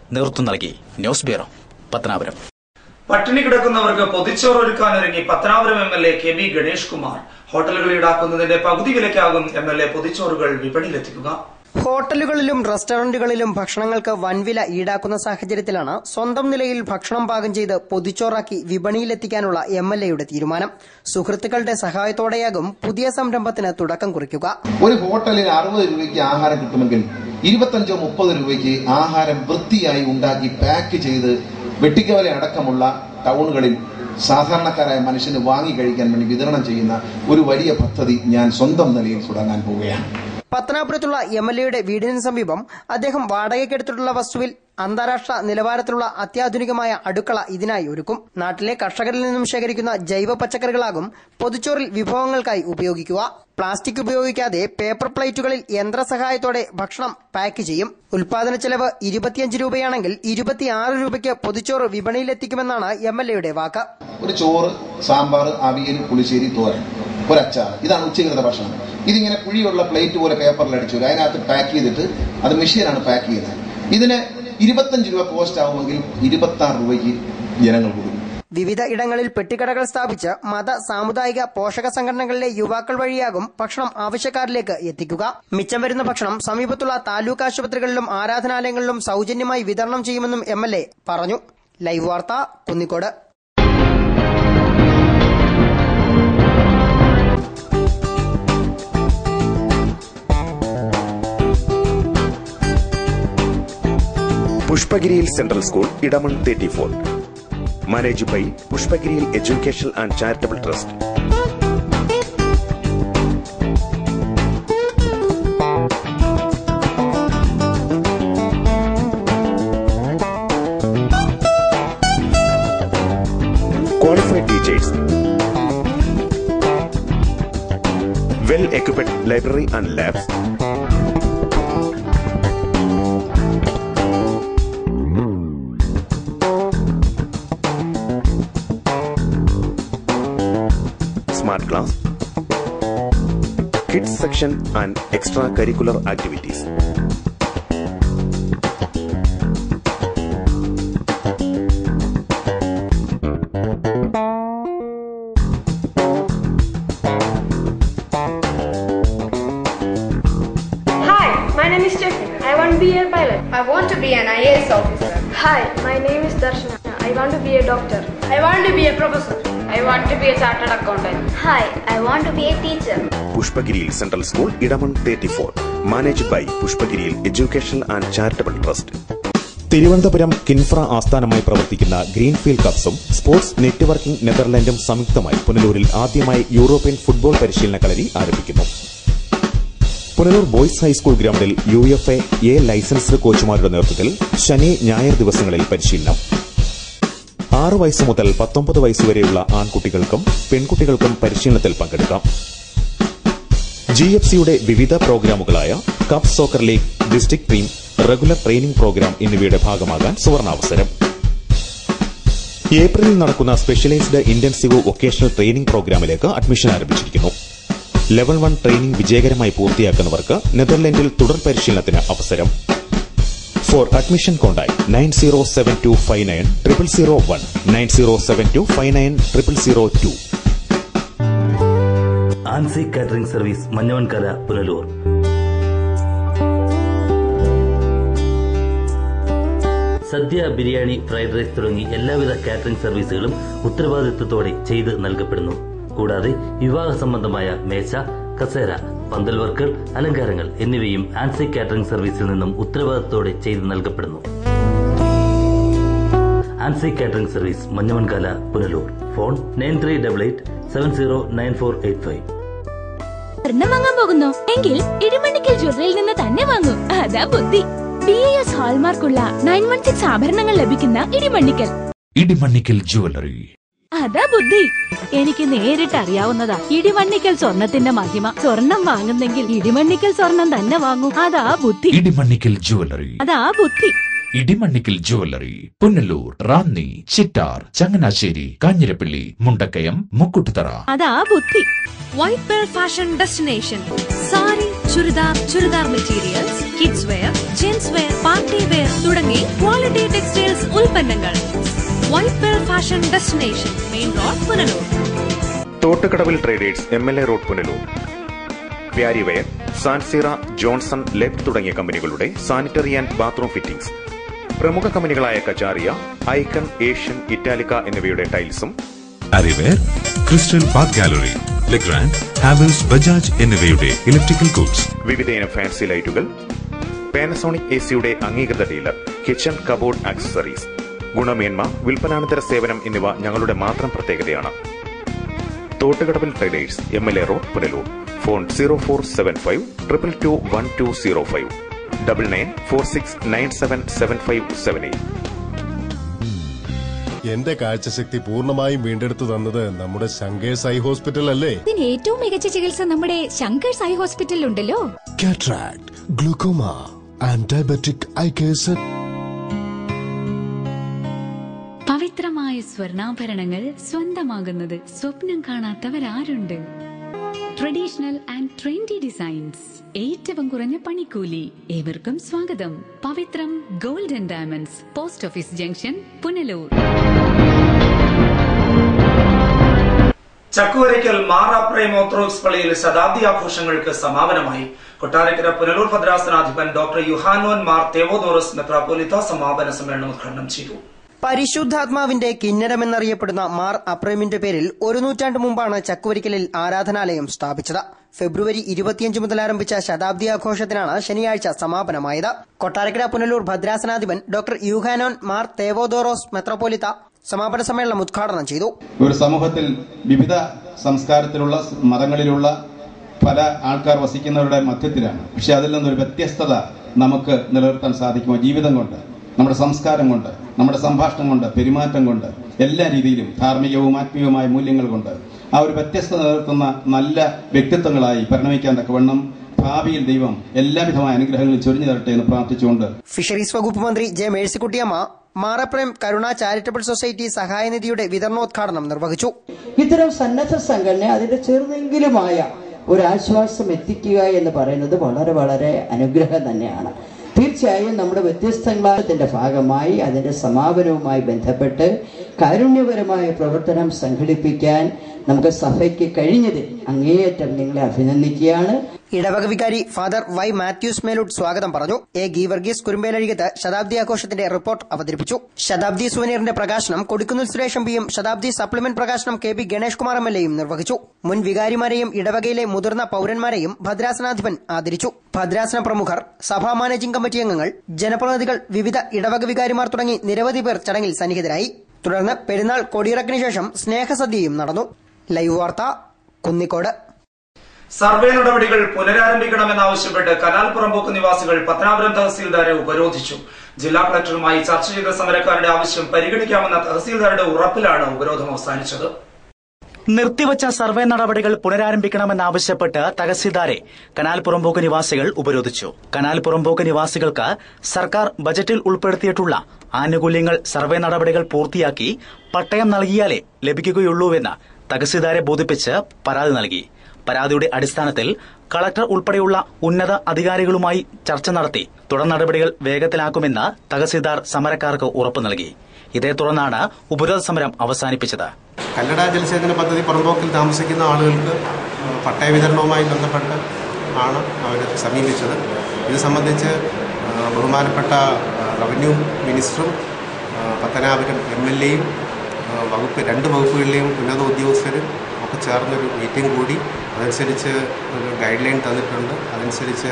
നേതൃത്വം നൽകി. News bureau, Pathanapuram. പട്ടിണി കിടക്കുന്നവർക്ക് പൊതിച്ചോറ് ഒരുക്കാനൊരുങ്ങി Pathanapuram M L A K B Ganesh Kumar. ഹോട്ടലുകൾ ഈടാക്കുന്നതിന്റെ പകുതി വിലയ്ക്കാകും എം എൽ എ പൊതിച്ചോറുകൾ വിപണിയിലെത്തിക്കുക. ഹോട്ടലുകളിലും റെസ്റ്റോറന്റുകളിലും ഭക്ഷണങ്ങൾക്ക് വൻവില ഈടാക്കുന്ന സാഹചര്യത്തിലാണ് സ്വന്തം നിലയിൽ ഭക്ഷണം പാകം ചെയ്ത് പൊതിച്ചോറാക്കി വിപണിയിലെത്തിക്കാനുള്ള എം എൽ എയുടെ തീരുമാനം. സുഹൃത്തുക്കളുടെ സഹായത്തോടെയാകും പുതിയ സംരംഭത്തിന് തുടക്കം കുറിക്കുക. ഒരു ഹോട്ടലിൽ അറുപത് രൂപയ്ക്ക് ആഹാരം കിട്ടുമെങ്കിൽ ഇരുപത്തഞ്ചോ മുപ്പത് രൂപയ്ക്ക് ആഹാരം വൃത്തിയായി ഉണ്ടാക്കി പാക്ക് ചെയ്ത് വെട്ടിക്കവല അടക്കമുള്ള ടൗണുകളിൽ സാധാരണക്കാരായ മനുഷ്യന് വാങ്ങി കഴിക്കാൻ വേണ്ടി വിതരണം ചെയ്യുന്ന ഒരു വലിയ പദ്ധതി ഞാൻ സ്വന്തം നിലയിൽ തുടങ്ങാൻ പോവുകയാണ്. പത്തനാപുരത്തുള്ള എം എൽ എയുടെ വീടിന് സമീപം അദ്ദേഹം വാടകയ്ക്കെടുത്തിട്ടുള്ള വസ്തുവിൽ അന്താരാഷ്ട്ര നിലവാരത്തിലുള്ള അത്യാധുനികമായ അടുക്കള ഇതിനായി ഒരുക്കും. നാട്ടിലെ കർഷകരിൽ നിന്നും ശേഖരിക്കുന്ന ജൈവ പച്ചക്കറികളാകും പൊതിച്ചോറിൽ വിഭവങ്ങൾക്കായി ഉപയോഗിക്കുക. പ്ലാസ്റ്റിക് ഉപയോഗിക്കാതെ പേപ്പർ പ്ലേറ്റുകളിൽ യന്ത്രസഹായത്തോടെ ഭക്ഷണം പാക്ക് ചെയ്യും. ഉൽപാദന ചെലവ് ഇരുപത്തിയഞ്ച് രൂപയാണെങ്കിൽ ഇരുപത്തിയാറ് രൂപയ്ക്ക് പൊതിച്ചോറ് വിപണിയിലെത്തിക്കുമെന്നാണ് എം എൽ എയുടെ വാക്ക്. ഒരു ചോറ്, സാമ്പാർ, അവിയൽ, പുളിശ്ശേരി, തോരൻ, ഒരച്ചാർ, ഇതാണ് ഉച്ചകൃത ഭക്ഷണം. ഇതിങ്ങനെ കുഴിയുള്ള പ്ലേറ്റ് പോലെ പേപ്പറിൽ അടിച്ചു അതിനകത്ത് പാക്ക് ചെയ്തിട്ട് അത് മെഷീനാണ് പാക്ക് ചെയ്യുന്നത്. ഇതിന് ഇരുപത്തഞ്ച് രൂപ കോസ്റ്റ് ആവുമെങ്കിൽ ഇരുപത്തി ആറ് രൂപയ്ക്ക് ജനങ്ങൾ കൊടുക്കും. വിവിധ ഇടങ്ങളിൽ പെട്ടിക്കടകൾ സ്ഥാപിച്ച് മത സാമുദായിക പോഷക സംഘടനകളിലെ യുവാക്കൾ വഴിയാകും ഭക്ഷണം ആവശ്യക്കാരിലേക്ക് എത്തിക്കുക. മിച്ചം വരുന്ന ഭക്ഷണം സമീപത്തുള്ള താലൂക്ക് ആശുപത്രികളിലും ആരാധനാലയങ്ങളിലും സൌജന്യമായി വിതരണം ചെയ്യുമെന്നും എം എൽ എ പറഞ്ഞു. ലൈവ് വാർത്ത, കുന്നിക്കോട്. പുഷ്പഗിരിയിൽ central school Edamon thirty four manage by പുഷ്പഗിരിയിൽ education and charitable trust. Qualified teachers, well equipped library and labs, smart class, kids section and extracurricular activities. Hi, my name is Stephen. I want to be a pilot. I want to be an I A S officer. Hi, my name is Darshana. I want to be a doctor. I want to be a professor. I want to be a chartered accountant. Hi, I want to be a teacher. Pushpagiril Central School, Idaman thirty-four, managed by Pushpagiril Education and Charitable Trust. Thiruvananthapuram Kinfra ആസ്ഥാനമായി പ്രവർത്തിക്കുന്ന ഗ്രീൻഫീൽഡ് കപ്സും സ്പോർട്സ് നെറ്റ്വർക്കിംഗ് നെതർലൻഡും സംയുക്തമായി പുനലൂരിൽ ആദ്യമായി യൂറോപ്യൻ ഫുട്ബോൾ പരിശീലന കളരി ആരംഭിക്കുന്നു. പുനലൂർ ബോയ്സ് ഹൈസ്കൂൾ ഗ്രൌണ്ടിൽ U F A A licensed കോച്ചുമാരുടെ നേതൃത്വത്തിൽ ശനി ഞായർ ദിവസങ്ങളിൽ പരിശീലനം. ആറ് വയസ്സ് മുതൽ പത്തൊമ്പത് വയസ്സുവരെയുള്ള ആൺകുട്ടികൾക്കും പെൺകുട്ടികൾക്കും പരിശീലനത്തിൽ പങ്കെടുക്കാം. ജി എഫ് സിയുടെ വിവിധ പ്രോഗ്രാമുകളായ cup soccer league, district team, regular training program എന്നിവയുടെ ഭാഗമാകാൻ സുവർണാവസരം. ഏപ്രിലിൽ നടക്കുന്ന സ്പെഷ്യലൈസ്ഡ് ഇന്റൻസീവ് വൊക്കേഷണൽ ട്രെയിനിംഗ് പ്രോഗ്രാമിലേക്ക് അഡ്മിഷൻ ആരംഭിച്ചിരിക്കുന്നു. ലെവൽ വൺ ട്രെയിനിംഗ് വിജയകരമായി പൂർത്തിയാക്കുന്നവർക്ക് നെതർലൻഡിൽ തുടർ പരിശീലനത്തിന് അവസരം. For admission contact nine zero seven two five nine triple zero one nine zero seven two five nine triple zero two. Ancy catering service, Manjavankara, Punalur. Sadya, biryani, fried rice തുടങ്ങി എല്ലാവിധ കാറ്ററിംഗ് സർവീസുകളും ഉത്തരവാദിത്വത്തോടെ ചെയ്ത് നൽകപ്പെടുന്നു. കൂടാതെ വിവാഹ സംബന്ധമായ മേശ, കസേര, പന്തൽ വർക്കുകൾ, അലങ്കാരങ്ങൾ എന്നിവയും ആൻസി കാറ്ററിംഗ് സർവീസിൽ നിന്നും ഉത്തരവാദിത്തത്തോടെ ചെയ്ത് നൽകപ്പെടുന്നു. Ancy catering service, Manjavankala, Punalur. Phone nine three double eight seven zero nine four eight five. സ്വർണം വാങ്ങാൻ പോകുന്നു എങ്കിൽ ഇടിമണ്ണിക്കൽ ജ്വല്ലറിയിൽ നിന്ന് തന്നെ വാങ്ങൂ. അതാ ബുദ്ധി. ബി എ എസ് ഹാൾമാർക്കുള്ള നയൻ വൺ സിക്സ് ആഭരണങ്ങൾ ലഭിക്കുന്ന ഇടിമണ്ണിക്കൽ ഇടിമണ്ണിക്കൽ ജ്വല്ലറി. അതാ ബുദ്ധി. എനിക്ക് നേരിട്ട് അറിയാവുന്നതാ ഇടിമണ്ണിക്കൽ സ്വർണത്തിന്റെ മഹിമ. സ്വർണം വാങ്ങുന്നെങ്കിൽ ഇടിമണ്ണിക്കൽ സ്വർണം തന്നെ വാങ്ങൂ. അതാ ബുദ്ധി. ഇടിമണ്ണിക്കൽ ജ്വല്ലറി. അതാ ബുദ്ധി. ഇടിമണ്ണിക്കൽ ജ്വല്ലറി, പുനലൂർ, റാന്നി, ചിറ്റാർ, ചങ്ങനാശ്ശേരി, കാഞ്ഞിരപ്പള്ളി, മുണ്ടക്കയം, മുക്കുട്ടുതറ. അതാ ബുദ്ധി. White pearl fashion destination. Sari, churidar, churidar materials, kids wear, gents wear, party wear തുടങ്ങി ക്വാളിറ്റി ടെക്സ്റ്റൈൽസ് ഉൽപ്പന്നങ്ങൾ. White pearl fashion destination, main road, Punalur. Thottukadavil traders, M L A road, Punalur. Parryware, സാൻസീറ, ജോൺസൺ, ലെബ് തുടങ്ങിയ കമ്പനികളുടെ സാനിറ്ററി ആൻഡ് ബാത്റൂം ഫിറ്റിംഗ്സ്. പ്രമുഖ കമ്പനികളായ കജാറിയ, ഐക്കൺ, ഏഷ്യൻ, ഇറ്റാലിക്ക എന്നിവയുടെ ടൈൽസും. അരിവെയർ, crystal bath gallery, Legrand, Havells, Bajaj എന്നിവയുടെ ഇലക്ട്രിക്കൽ ഗുഡ്സ്. വിവിധയിനം ഫാൻസി ലൈറ്റുകൾ. പാനസോണിക് എ സിയുടെ അംഗീകൃത ഡീലർ. Kitchen, cupboard, accessories. ഗുണമേന്മ, വിൽപ്പനാനന്തര സേവനം എന്നിവ ഞങ്ങളുടെ മാത്രം പ്രത്യേകതയാണ്. Thottukadavil traders, M L A road, Punalur. Phone zero four seven five triple two one two zero five double nine four six nine seven seven five seven eight. എന്റെ കാഴ്ചശക്തി പൂർണ്ണമായും വീണ്ടെടുത്തു തന്നത് നമ്മുടെ ശങ്കേഴ്സ് ഐ ഹോസ്പിറ്റൽ അല്ലേ? ഇതിന് ഏറ്റവും മികച്ച ചികിത്സ നമ്മുടെ ശങ്കേഴ്സ് ഐ ഹോസ്പിറ്റലിൽ ഉണ്ടല്ലോ. Cataract, glaucoma and diabetic eye case. പവിത്രമായ സ്വർണ്ണാഭരണങ്ങൾ സ്വന്തമാകുന്നത് സ്വപ്നം കാണാത്തവരാരുണ്ട്? ട്രഡീഷണൽ ആൻഡ് ട്രെൻഡി ഡിസൈൻസ്, ഏറ്റവും കുറഞ്ഞ പണിക്കൂലി. ഏവർക്കും സ്വാഗതം. Pavithram gold and diamonds, post office junction, Punalur. Chakkuvarakkal മാറാപ്രേം ഓർത്തഡോക്സ് പള്ളിയിൽ ശതാബ്ദി ആഘോഷങ്ങൾക്ക് സമാപനമായി. കൊട്ടാരക്കര പുനലൂർ ഭദ്രാസനാധിപൻ ഡോക്ടർ യുഹാനോൻ മാർ തെവോദോറസ് മെത്രാപ്പോലിത്ത സമാപന സമ്മേളനം ഉദ്ഘാടനം ചെയ്തു. പരിശുദ്ധാത്മാവിന്റെ കിന്നരമെന്നറിയപ്പെടുന്ന മാർ അപ്രേമിന്റെ പേരിൽ ഒരു നൂറ്റാണ്ട് മുമ്പാണ് ചക്കുവരിക്കലിൽ ആരാധനാലയം സ്ഥാപിച്ചത്. ഫെബ്രുവരി ഇരുപത്തിയഞ്ച് മുതൽ ആരംഭിച്ച ശതാബ്ദി ആഘോഷത്തിനാണ് ശനിയാഴ്ച സമാപനമായത്. കൊട്ടാരക്കര പുനലൂർ ഭദ്രാസനാധിപൻ ഡോക്ടർ യുഹാനോൻ മാർ തെവോദോറോസ് മെത്രാപ്പോലിത്ത സമാപന സമ്മേളനം ഉദ്ഘാടനം ചെയ്തു. ഒരു സമൂഹത്തിൽ വിവിധ സംസ്കാരത്തിലുള്ള മതങ്ങളിലുള്ള പല ആൾക്കാർ വസിക്കുന്നവരുടെ മധ്യത്തിലാണ്. പക്ഷെ അതിൽ നിന്നൊരു വ്യത്യസ്തത നമുക്ക് നിലനിർത്താൻ സാധിക്കുമോ? ജീവിതം കൊണ്ട്, നമ്മുടെ സംസ്കാരം കൊണ്ട്, നമ്മുടെ സംഭാഷണം കൊണ്ട്, പെരുമാറ്റം കൊണ്ട്, എല്ലാ രീതിയിലും ധാർമ്മികവും ആത്മീയവുമായ മൂല്യങ്ങൾ കൊണ്ട് ആ ഒരു വ്യത്യസ്തത നിലനിർത്തുന്ന നല്ല വ്യക്തിത്വങ്ങളായി പരിണമിക്കാൻ തക്കവണ്ണം ഭാവിയിൽ ദൈവം എല്ലാവിധമായ അനുഗ്രഹങ്ങളും ചൊരിഞ്ഞു തരട്ടെ എന്ന് പ്രാർത്ഥിച്ചുകൊണ്ട് ഫിഷറീസ് വകുപ്പ് മന്ത്രി ജെ മേഴ്സിക്കുട്ടിയമ്മ മാറപ്രേം കരുണ ചാരിറ്റബിൾ സൊസൈറ്റി സഹായനിധിയുടെ വിതരണോദ്ഘാടനം നിർവഹിച്ചു. ഇത്തരം സന്നദ്ധ സംഘടന അതിന്റെ ചെറുതെങ്കിലുമായ ഒരു ആശ്വാസം എത്തിക്കുക എന്ന് പറയുന്നത് വളരെ വളരെ അനുഗ്രഹം തന്നെയാണ്. തീർച്ചയായും നമ്മുടെ വ്യത്യസ്തങ്ങളുടെ ഭാഗമായി അതിന്റെ സമാപനവുമായി ബന്ധപ്പെട്ട് കാരുണ്യപരമായ പ്രവർത്തനം സംഘടിപ്പിക്കാൻ നമുക്ക് സഭയ്ക്ക് കഴിഞ്ഞതിൽ അങ്ങേയറ്റം നിങ്ങളെ അഭിനന്ദിക്കുകയാണ്. ഇടവക വികാരി ഫാദർ വൈ മാത്യൂസ് മേലൂട്ട് സ്വാഗതം പറഞ്ഞു. എ ഗീവർഗീസ് കുരുമ്പേലഴികത്ത് ശതാബ്ദി ആഘോഷത്തിന്റെ റിപ്പോർട്ട് അവതരിപ്പിച്ചു. ശതാബ്ദി സുവനീറിന്റെ പ്രകാശനം കൊടിക്കുന്നിൽ സുരേഷ് എം പിയും ശതാബ്ദി സപ്ലിമെന്റ് പ്രകാശനം K P Ganesh Kumar M L എയും നിർവഹിച്ചു. മുൻ വികാരിമാരെയും ഇടവകയിലെ മുതിർന്ന പൌരന്മാരെയും ഭദ്രാസനാധിപൻ ആദരിച്ചു. ഭദ്രാസന പ്രമുഖർ, സഭാ മാനേജിംഗ് കമ്മിറ്റി അംഗങ്ങൾ, ജനപ്രതിനിധികൾ, വിവിധ ഇടവക വികാരിമാർ തുടങ്ങി നിരവധി പേർ ചടങ്ങിൽ സന്നിഹിതരായി. തുടർന്ന് പെരുന്നാൾ കൊടിയിറക്കിന് ശേഷം സ്നേഹസദ്യയും നടന്നു. ലൈവ് വാർത്ത, കുന്നിക്കോട്. സർവേ നടപടികൾ പുനരാരംഭിക്കണമെന്നാവശ്യപ്പെട്ട് കനാൽ പുറമ്പോക്ക് നിവാസികൾ പത്തനാപുരം തഹസീൽദാരെ ഉപരോധിച്ചു. ജില്ലാ കളക്ടറുമായി ചർച്ച ചെയ്ത സമരക്കാരുടെ ആവശ്യം പരിഗണിക്കാമെന്ന തഹസീൽദാരുടെ ഉറപ്പിലാണ് ഉപരോധം അവസാനിച്ചത്. നിർത്തിവച്ച സർവേ നടപടികൾ പുനരാരംഭിക്കണമെന്നാവശ്യപ്പെട്ട് തഹസീൽദാരെ കനാൽ പുറമ്പോക്ക് നിവാസികൾ ഉപരോധിച്ചു. കനാൽ പുറമ്പോക്ക് നിവാസികൾക്ക് സർക്കാർ ബജറ്റിൽ ഉൾപ്പെടുത്തിയിട്ടുള്ള ആനുകൂല്യങ്ങൾ സർവേ നടപടികൾ പൂർത്തിയാക്കി പട്ടയം നൽകിയാലേ ലഭിക്കുകയുള്ളൂവെന്ന് തഹസീൽദാരെ ബോധിപ്പിച്ച് പരാതി നൽകി. പരാതിയുടെ അടിസ്ഥാനത്തിൽ കളക്ടർ ഉൾപ്പെടെയുള്ള ഉന്നത അധികാരികളുമായി ചർച്ച നടത്തി തുടർ നടപടികൾ വേഗത്തിലാക്കുമെന്ന് തഹസീൽദാർ സമരക്കാർക്ക് ഉറപ്പു നൽകി. ഇതേ തുടർന്നാണ് ഉപരോധ സമരം അവസാനിപ്പിച്ചത്. കല്ലട ജലസേചന പദ്ധതി പുറമ്പോക്കിൽ താമസിക്കുന്ന ആളുകൾക്ക് പട്ടയ വിതരണവുമായി ബന്ധപ്പെട്ട് ആണ് അവർ സമീപിച്ചത്. ഇത് സംബന്ധിച്ച് ബഹുമാനപ്പെട്ട റവന്യൂ മിനിസ്റ്ററും പത്തനാപുരം എം എൽ എയും വകുപ്പ് രണ്ട് വകുപ്പുകളിലെയും ഉന്നത ഉദ്യോഗസ്ഥരും ഒക്കെ ചേർന്നൊരു മീറ്റിംഗ് കൂടി. അതനുസരിച്ച് ഒരു ഗൈഡ് ലൈൻ തന്നിട്ടുണ്ട്. അതനുസരിച്ച്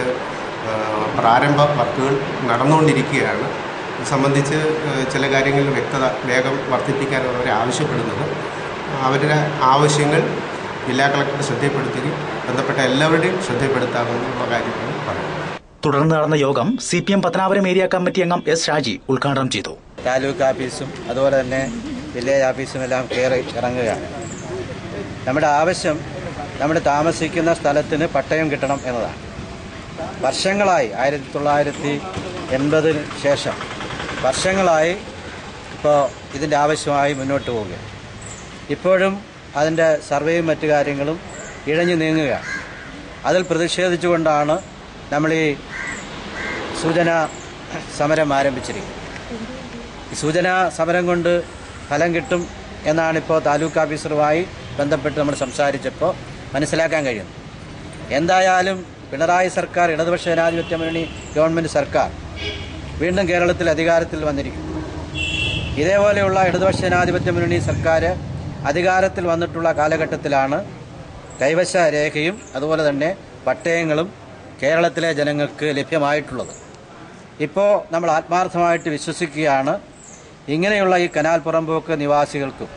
പ്രാരംഭ വർക്കുകൾ നടന്നുകൊണ്ടിരിക്കുകയാണ്. ഇത് സംബന്ധിച്ച് ചില കാര്യങ്ങളിൽ വ്യക്തത വേഗം വർദ്ധിപ്പിക്കാനാണ് അവരെ ആവശ്യപ്പെടുന്നത്. അവരുടെ ആവശ്യങ്ങൾ ജില്ലാ കളക്ടറുടെ ശ്രദ്ധപ്പെടുത്തുകയും ബന്ധപ്പെട്ട എല്ലാവരുടെയും ശ്രദ്ധപ്പെടുത്താമെന്നുള്ള കാര്യമാണ് പറയുന്നത്. തുടർന്ന് നടന്ന യോഗം C P M Pathanapuram area committee അംഗം എസ് ഷാജി ഉദ്ഘാടനം ചെയ്തു. താലൂക്ക് ഓഫീസും അതുപോലെ തന്നെ വില്ലേജ് ഓഫീസും എല്ലാം കയറി ഇറങ്ങുകയാണ്. നമ്മുടെ ആവശ്യം നമ്മുടെ താമസിക്കുന്ന സ്ഥലത്തിന് പട്ടയം കിട്ടണം എന്നതാണ്. വർഷങ്ങളായി ആയിരത്തി തൊള്ളായിരത്തി എൺപതിന് ശേഷം വർഷങ്ങളായി ഇപ്പോൾ ഇതിൻ്റെ ആവശ്യമായി മുന്നോട്ട് പോവുകയാണ്. ഇപ്പോഴും അതിൻ്റെ സർവേയും മറ്റു കാര്യങ്ങളും ഇഴഞ്ഞു നീങ്ങുകയാണ്. അതിൽ പ്രതിഷേധിച്ചുകൊണ്ടാണ് നമ്മൾ ഈ സൂചനാ സമരം ആരംഭിച്ചിരിക്കുന്നത്. ഈ സൂചനാ സമരം കൊണ്ട് ഫലം കിട്ടും എന്നാണിപ്പോൾ താലൂക്ക് ഓഫീസറുമായി ബന്ധപ്പെട്ട് നമ്മൾ സംസാരിച്ചപ്പോൾ മനസ്സിലാക്കാൻ കഴിയുന്നത്. എന്തായാലും പിണറായി സർക്കാർ, ഇടതുപക്ഷ ജനാധിപത്യ മുന്നണി ഗവൺമെൻറ് സർക്കാർ വീണ്ടും കേരളത്തിൽ അധികാരത്തിൽ വന്നിരിക്കുന്നു. ഇതേപോലെയുള്ള ഇടതുപക്ഷ ജനാധിപത്യ മുന്നണി സർക്കാർ അധികാരത്തിൽ വന്നിട്ടുള്ള കാലഘട്ടത്തിലാണ് കൈവശ രേഖയും അതുപോലെ തന്നെ പട്ടയങ്ങളും കേരളത്തിലെ ജനങ്ങൾക്ക് ലഭ്യമായിട്ടുള്ളത്. ഇപ്പോൾ നമ്മൾ ആത്മാർത്ഥമായിട്ട് വിശ്വസിക്കുകയാണ് ഇങ്ങനെയുള്ള ഈ കനാൽ പുറമ്പോക്ക് നിവാസികൾക്കും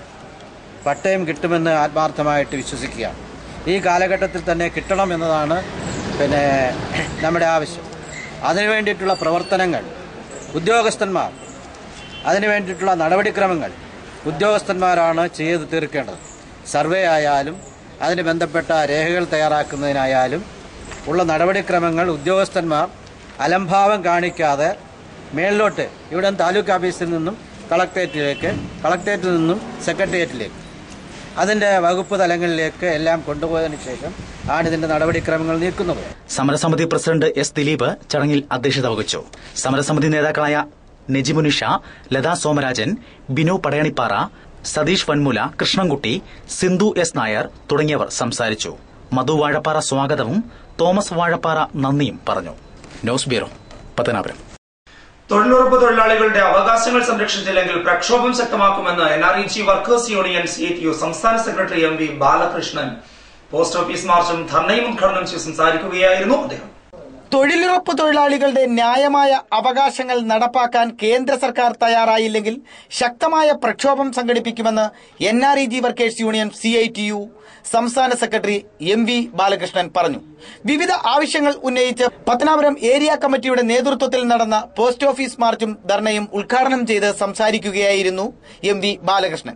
പട്ടയം കിട്ടുമെന്ന് ആത്മാർത്ഥമായിട്ട് വിശ്വസിക്കുകയാണ്. ഈ കാലഘട്ടത്തിൽ തന്നെ കിട്ടണം എന്നതാണ് പിന്നെ നമ്മുടെ ആവശ്യം. അതിനു വേണ്ടിയിട്ടുള്ള പ്രവർത്തനങ്ങൾ ഉദ്യോഗസ്ഥന്മാർ, അതിനു വേണ്ടിയിട്ടുള്ള നടപടിക്രമങ്ങൾ ഉദ്യോഗസ്ഥന്മാരാണ് ചെയ്ത് തീർക്കേണ്ടത്. സർവേ ആയാലും അതിന് ബന്ധപ്പെട്ട രേഖകൾ തയ്യാറാക്കുന്നതിനായാലും ഉള്ള നടപടിക്രമങ്ങൾ ഉദ്യോഗസ്ഥന്മാർ അലംഭാവം കാണിക്കാതെ മേളിലോട്ട്, ഇവിടെ താലൂക്ക് ഓഫീസിൽ നിന്നും കളക്ടറേറ്റിലേക്ക്, കളക്ടറേറ്റിൽ നിന്നും സെക്രട്ടേറിയറ്റിലേക്ക്, അതിന്റെ വകുപ്പ് തലങ്ങളിലേക്ക് എല്ലാം കൊണ്ടുപോയതിനു ശേഷം ആണ് ഇതിന്റെ നടപടിക്രമങ്ങൾ നീക്കുന്നത്. സമരസമിതി പ്രസിഡന്റ് എസ് ദിലീപ് ചടങ്ങിൽ അധ്യക്ഷത വഹിച്ചു. സമരസമിതി നേതാക്കളായ നെജിമുനിഷ, ലതാ സോമരാജൻ, ബിനു പടയണിപ്പാറ, സതീഷ് വൻമുല, കൃഷ്ണൻകുട്ടി, സിന്ധു എസ് നായർ തുടങ്ങിയവർ സംസാരിച്ചു. മധു വാഴപ്പാറ സ്വാഗതവും തോമസ് വാഴപ്പാറ നന്ദിയും പറഞ്ഞു. News bureau, Pathanapuram. തൊഴിലുറപ്പ് തൊഴിലാളികളുടെ അവകാശങ്ങൾ സംരക്ഷിച്ചില്ലെങ്കിൽ പ്രക്ഷോഭം ശക്തമാക്കുമെന്ന് N R E G workers union C I T U സംസ്ഥാന secretary M V Balakrishnan post office മാർച്ചും ധർണയും ഉദ്ഘാടനം ചെയ്ത് സംസാരിക്കുകയായിരുന്നു അദ്ദേഹം. തൊഴിലുറപ്പ് തൊഴിലാളികളുടെ ന്യായമായ അവകാശങ്ങൾ നടപ്പാക്കാൻ കേന്ദ്ര സർക്കാർ തയ്യാറായില്ലെങ്കിൽ ശക്തമായ പ്രക്ഷോഭം സംഘടിപ്പിക്കുമെന്ന് N R E G workers union C I T U സംസ്ഥാന സെക്രട്ടറി എം വി ബാലകൃഷ്ണൻ പറഞ്ഞു. വിവിധ ആവശ്യങ്ങൾ ഉന്നയിച്ച് പത്തനാപുരം ഏരിയ കമ്മിറ്റിയുടെ നേതൃത്വത്തിൽ നടന്ന പോസ്റ്റ് ഓഫീസ് മാർച്ചും ധർണയും ഉദ്ഘാടനം ചെയ്ത് സംസാരിക്കുകയായിരുന്നു എം വി ബാലകൃഷ്ണൻ.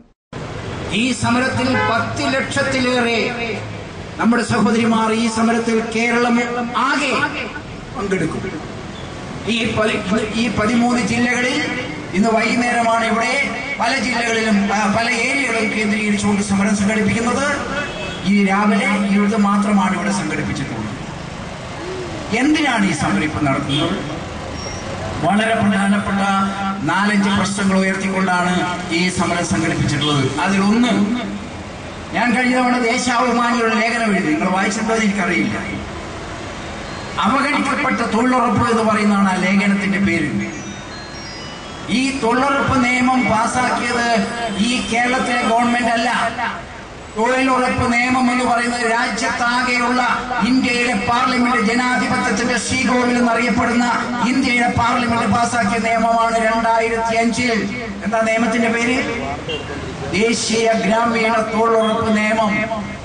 ഈ സമരത്തിൽ പത്ത് ലക്ഷത്തിലേറെ നമ്മുടെ സഹോദരിമാർ ഈ സമരത്തിൽ കേരളം ആകെ പങ്കെടുക്കും. ഈ ഈ പതിമൂന്ന് ജില്ലകളിൽ ഇന്ന് വൈകുന്നേരമാണ് ഇവിടെ പല ജില്ലകളിലും പല ഏരിയകളും കേന്ദ്രീകരിച്ചുകൊണ്ട് സമരം സംഘടിപ്പിക്കുന്നത്. ഈ രാവിലെ ഇത് മാത്രമാണ് ഇവിടെ സംഘടിപ്പിച്ചിട്ടുള്ളത്. എന്തിനാണ് ഈ സമരം ഇപ്പം നടത്തുന്നത്? വളരെ പ്രധാനപ്പെട്ട നാലഞ്ച് പ്രശ്നങ്ങൾ ഉയർത്തിക്കൊണ്ടാണ് ഈ സമരം സംഘടിപ്പിച്ചിട്ടുള്ളത്. അതിലൊന്ന്, ഞാൻ കഴിഞ്ഞ തവണ ദേശാഭിമാനിയുടെ ലേഖനം എഴുതി, നിങ്ങൾ വായിച്ചിട്ടോ എനിക്കറിയില്ല. അവഗണിക്കപ്പെട്ട തൊഴിലുറപ്പ് എന്ന് പറയുന്നതാണ് ആ ലേഖനത്തിന്റെ പേര്. ഈ തൊഴിലുറപ്പ് നിയമം പാസാക്കിയത് ഈ കേരളത്തിലെ ഗവൺമെന്റ് അല്ല. തൊഴിലുറപ്പ് നിയമം എന്ന് പറയുന്നത് രാജ്യത്താകെയുള്ള ഇന്ത്യയുടെ പാർലമെന്റ്, ജനാധിപത്യത്തിന്റെ ശ്രീകോവിൽ എന്നറിയപ്പെടുന്ന ഇന്ത്യയുടെ പാർലമെന്റ് പാസാക്കിയ നിയമമാണ് രണ്ടായിരത്തി അഞ്ചിൽ. എന്താ നിയമത്തിന്റെ പേര്? ദേശീയ ഗ്രാമീണ തൊഴിലുറപ്പ് നിയമം.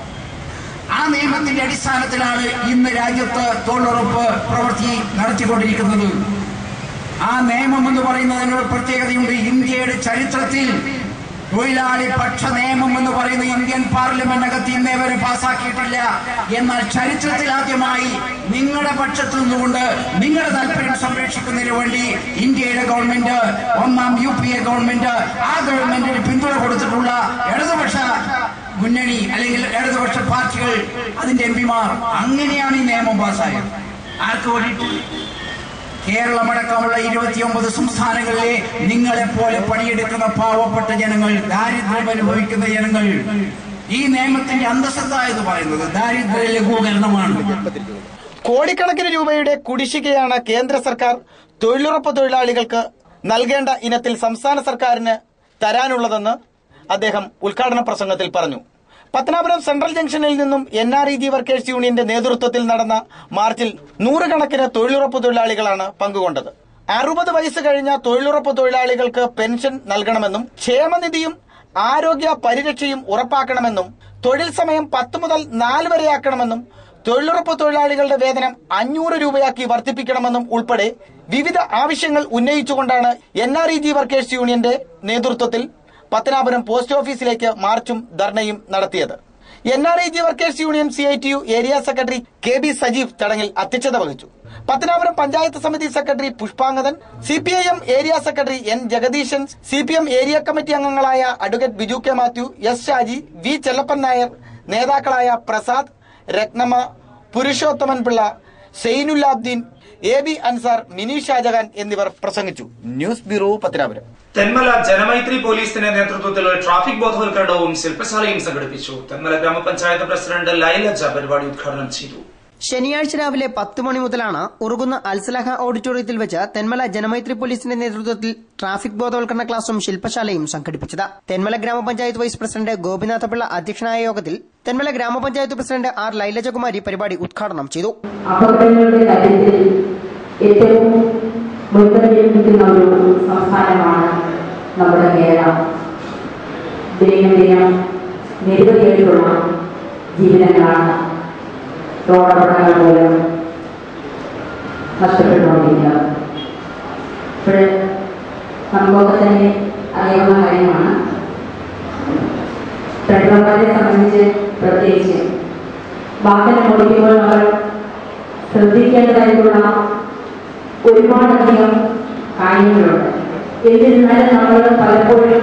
ആ നിയമത്തിന്റെ അടിസ്ഥാനത്തിലാണ് ഇന്ന് രാജ്യത്ത് തൊഴിലുറപ്പ് പ്രവൃത്തി നടത്തിക്കൊണ്ടിരിക്കുന്നത്. ആ നിയമം എന്ന് പറയുന്നതിനൊരു പ്രത്യേകതയുണ്ട്. ഇന്ത്യയുടെ ചരിത്രത്തിൽ തൊഴിലാളി പക്ഷ നിയമം എന്ന് പറയുന്ന ഇന്ത്യൻ പാർലമെന്റിനകത്ത് ഇന്നേ വരെ പാസാക്കിയിട്ടില്ല. എന്നാൽ ചരിത്രത്തിൽ ആദ്യമായി നിങ്ങളുടെ പക്ഷത്തു നിന്നുകൊണ്ട് നിങ്ങളുടെ താല്പര്യം സംരക്ഷിക്കുന്നതിന് വേണ്ടി ഇന്ത്യയുടെ ഗവൺമെന്റ്, ഒന്നാം യു പി എ ഗവൺമെന്റ്, ആ ഗവൺമെന്റിന് പിന്തുണ കൊടുത്തിട്ടുള്ള ഇടതുപക്ഷ മുന്നണി അല്ലെങ്കിൽ ഇടതുപക്ഷ പാർട്ടികൾ, അതിന്റെ എം പിമാർ, അങ്ങനെയാണ് ഈ നിയമം പാസ്സായത്. ആർക്ക് വേണ്ടിയിട്ട്? കേരളമടക്കമുള്ള ഇരുപത്തിയൊമ്പത് സംസ്ഥാനങ്ങളിലെ നിങ്ങളെപ്പോലെ പണിയെടുക്കുന്ന പാവപ്പെട്ട ജനങ്ങൾ, ദാരിദ്ര്യം അനുഭവിക്കുന്ന ജനങ്ങൾ. ഈ നിയമത്തിന്റെ അന്തസത്ത എന്ന് പറയുന്നത് ദാരിദ്ര്യ ലഘൂകരണമാണ്. കോടിക്കണക്കിന് രൂപയുടെ കുടിശ്ശികയാണ് കേന്ദ്ര സർക്കാർ തൊഴിലുറപ്പ് തൊഴിലാളികൾക്ക് നൽകേണ്ട ഇനത്തിൽ സംസ്ഥാന സർക്കാരിന് തരാനുള്ളതെന്ന് അദ്ദേഹം ഉദ്ഘാടന പ്രസംഗത്തിൽ പറഞ്ഞു. പത്തനാപുരം സെൻട്രൽ ജംഗ്ഷനിൽ നിന്നും N R E G workers യൂണിയന്റെ നേതൃത്വത്തിൽ നടന്ന മാർച്ചിൽ നൂറുകണക്കിന് തൊഴിലുറപ്പ് തൊഴിലാളികളാണ് പങ്കുകൊണ്ടത്. അറുപത് വയസ്സ് കഴിഞ്ഞ തൊഴിലുറപ്പ് തൊഴിലാളികൾക്ക് പെൻഷൻ നൽകണമെന്നും ക്ഷേമനിധിയും ആരോഗ്യ പരിരക്ഷയും ഉറപ്പാക്കണമെന്നും തൊഴിൽ സമയം പത്ത് മുതൽ നാല് വരെയാക്കണമെന്നും തൊഴിലുറപ്പ് തൊഴിലാളികളുടെ വേതനം അഞ്ഞൂറ് രൂപയാക്കി വർദ്ധിപ്പിക്കണമെന്നും ഉൾപ്പെടെ വിവിധ ആവശ്യങ്ങൾ ഉന്നയിച്ചുകൊണ്ടാണ് N R E G workers യൂണിയന്റെ നേതൃത്വത്തിൽ പത്തനാപുരം പോസ്റ്റ് ഓഫീസിലേക്ക് മാർച്ചും ധർണയും നടത്തിയത്. N R E G workers union C I T U area secretary K B Sajeev ചടങ്ങിൽ അധ്യക്ഷത വഹിച്ചു. പത്തനാപുരം പഞ്ചായത്ത് സമിതി secretary Pushpangadan, C P I M area secretary N Jagadeesan, C P M area committee അംഗങ്ങളായ advocate Biju K Mathew, S Shaji, V Chellappan Nair, നേതാക്കളായ പ്രസാദ്, രത്നമ്മ, പുരുഷോത്തമൻ പിള്ള, സൈനുല്ലാബ്ദീൻ, എ ബി അൻസാർ, മിനി ഷാജഹാൻ എന്നിവർ പ്രസംഗിച്ചു. News bureau, Pathanapuram. തെന്മല ജനമൈത്രി പോലീസിന്റെ നേതൃത്വത്തിൽ ട്രാഫിക് ബോധവൽക്കരണവും ശില്പശാലയും സംഘടിപ്പിച്ചു. തെന്മല ഗ്രാമപഞ്ചായത്ത് പ്രസിഡന്റ് ലൈലജ പരിപാടി ഉദ്ഘാടനം ചെയ്തു. ശനിയാഴ്ച രാവിലെ പത്ത് മണി മുതലാണ് ഉറുകുന്ന അൽസലഹ ഓഡിറ്റോറിയത്തിൽ വെച്ച് തെന്മല ജനമൈത്രി പോലീസിന്റെ നേതൃത്വത്തിൽ ട്രാഫിക് ബോധവൽക്കരണ ക്ലാസും ശില്പശാലയും സംഘടിപ്പിച്ചത്. തെന്മല ഗ്രാമപഞ്ചായത്ത് വൈസ് പ്രസിഡന്റ് ഗോപിനാഥപിള്ള അധ്യക്ഷനായ യോഗത്തിൽ തെന്മല ഗ്രാമപഞ്ചായത്ത് പ്രസിഡന്റ് ആർ ലൈലജകുമാരി പരിപാടി ഉദ്ഘാടനം ചെയ്തു. അപകടങ്ങളുടെ കാര്യത്തിൽ ഏറ്റവും മുൻപന്തിയിരിക്കുന്ന ഒരു സംസ്ഥാനമാണ് നമ്മുടെ കേരളം. ദിനം നിരവധിയായിട്ടുള്ള ജീവനങ്ങളാണ് റോഡപകടങ്ങൾ മൂലം നഷ്ടപ്പെട്ടുകൊണ്ടിരിക്കുന്നത്. ഇപ്പോൾ നമുക്കൊക്കെ തന്നെ അറിയാവുന്ന കാര്യമാണ്. പെട്രോളരെ സംബന്ധിച്ച് പ്രത്യേകിച്ച് വാഹനം ഓടിക്കുമ്പോൾ നമ്മൾ ശ്രദ്ധിക്കേണ്ടതായിട്ടുള്ള ഒരുപാടധികം കാര്യങ്ങളുണ്ട്. എന്നിരുന്നാലും നമ്മൾ പലപ്പോഴും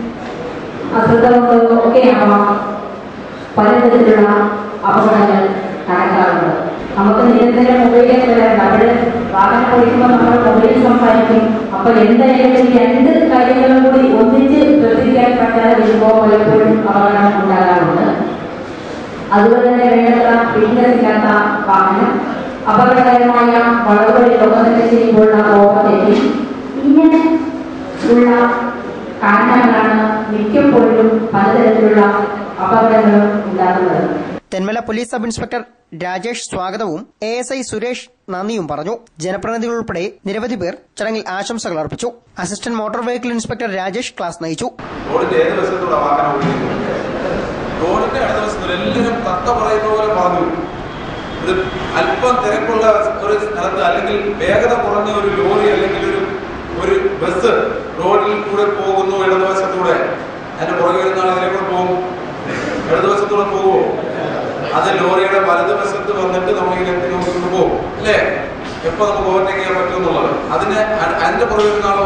അശ്രദ്ധ ഒക്കെ ആവാം പലതരത്തിലുള്ള അപകടങ്ങൾ നടക്കാറുണ്ട്. നമുക്ക് നിരന്തരം മൊബൈലിൽ വരാറുണ്ട്. അവിടെ വാഹനം ഓടിക്കുമ്പോൾ നമ്മൾ മൊബൈലിൽ സംസാരിക്കും. അപ്പൊ എന്തായാലും രണ്ട് കാര്യങ്ങളും കൂടി ഒന്നിച്ച് ശ്രദ്ധിക്കാൻ പറ്റാതെ വരുമ്പോൾ പലപ്പോഴും അപകടം ഉണ്ടാകാറുണ്ട്. അതുപോലെ തന്നെ വേണ്ടത്ര ഫിറ്റ്നസ് ഇല്ലാത്ത വാഹനം, അപകടകരമായ വളവുകളിൽ ലോകത്തെ ചെയ്യുമ്പോഴുള്ള ഓവർടേക്കിംഗ്, ഇങ്ങനെ ഉള്ള കാരണങ്ങളാണ് മിക്കപ്പോഴും പലതരത്തിലുള്ള അപകടങ്ങളും ഉണ്ടാകുന്നത്. Thenmala police sub inspector Rajesh സ്വാഗതവും എ എസ് ഐ സുരേഷ് നന്ദിയും പറഞ്ഞു. ജനപ്രതിനിധികൾ ഉൾപ്പെടെ നിരവധി പേർ ചടങ്ങിൽ ആശംസകൾ അർപ്പിച്ചു. Assistant motor vehicle inspector Rajesh class നയിച്ചു. റോഡിന്റെ ഏത് വശത്തുള്ള വാഹനം ഓടിക്കുന്നു, റോഡിന്റെ അടുത്ത വശത്തുള്ള എല്ലാവരും തത്ത പറയുന്ന പോലെ പറഞ്ഞു. ഇത് അല്പം തിരക്കുള്ള ഒരു സ്ഥലത്ത് അല്ലെങ്കിൽ വേഗത കുറഞ്ഞ ഒരു ലോറി അല്ലെങ്കിൽ ഒരു ഒരു ബസ് റോഡിൽ കൂടെ പോകുന്നു ഇടതുവശത്തൂടെ, അതിന്റെ പുറകെ വരുന്ന ആൾ ഇതിലെ കൂടെ പോകും, ഇടതുവശത്തൂടെ പോകുമോ? അത് ലോറിയുടെ വലതുവശത്ത് വന്നിട്ട് നമ്മളിങ്ങനെ നോക്കിക്കൊണ്ട് പോകും അല്ലേ? എപ്പോ നമുക്ക് ഓവർടേക്ക് ചെയ്യാൻ പറ്റും എന്നുള്ളത്. അതിന് അതിന്റെ പുറകെ വരുന്ന ആളോ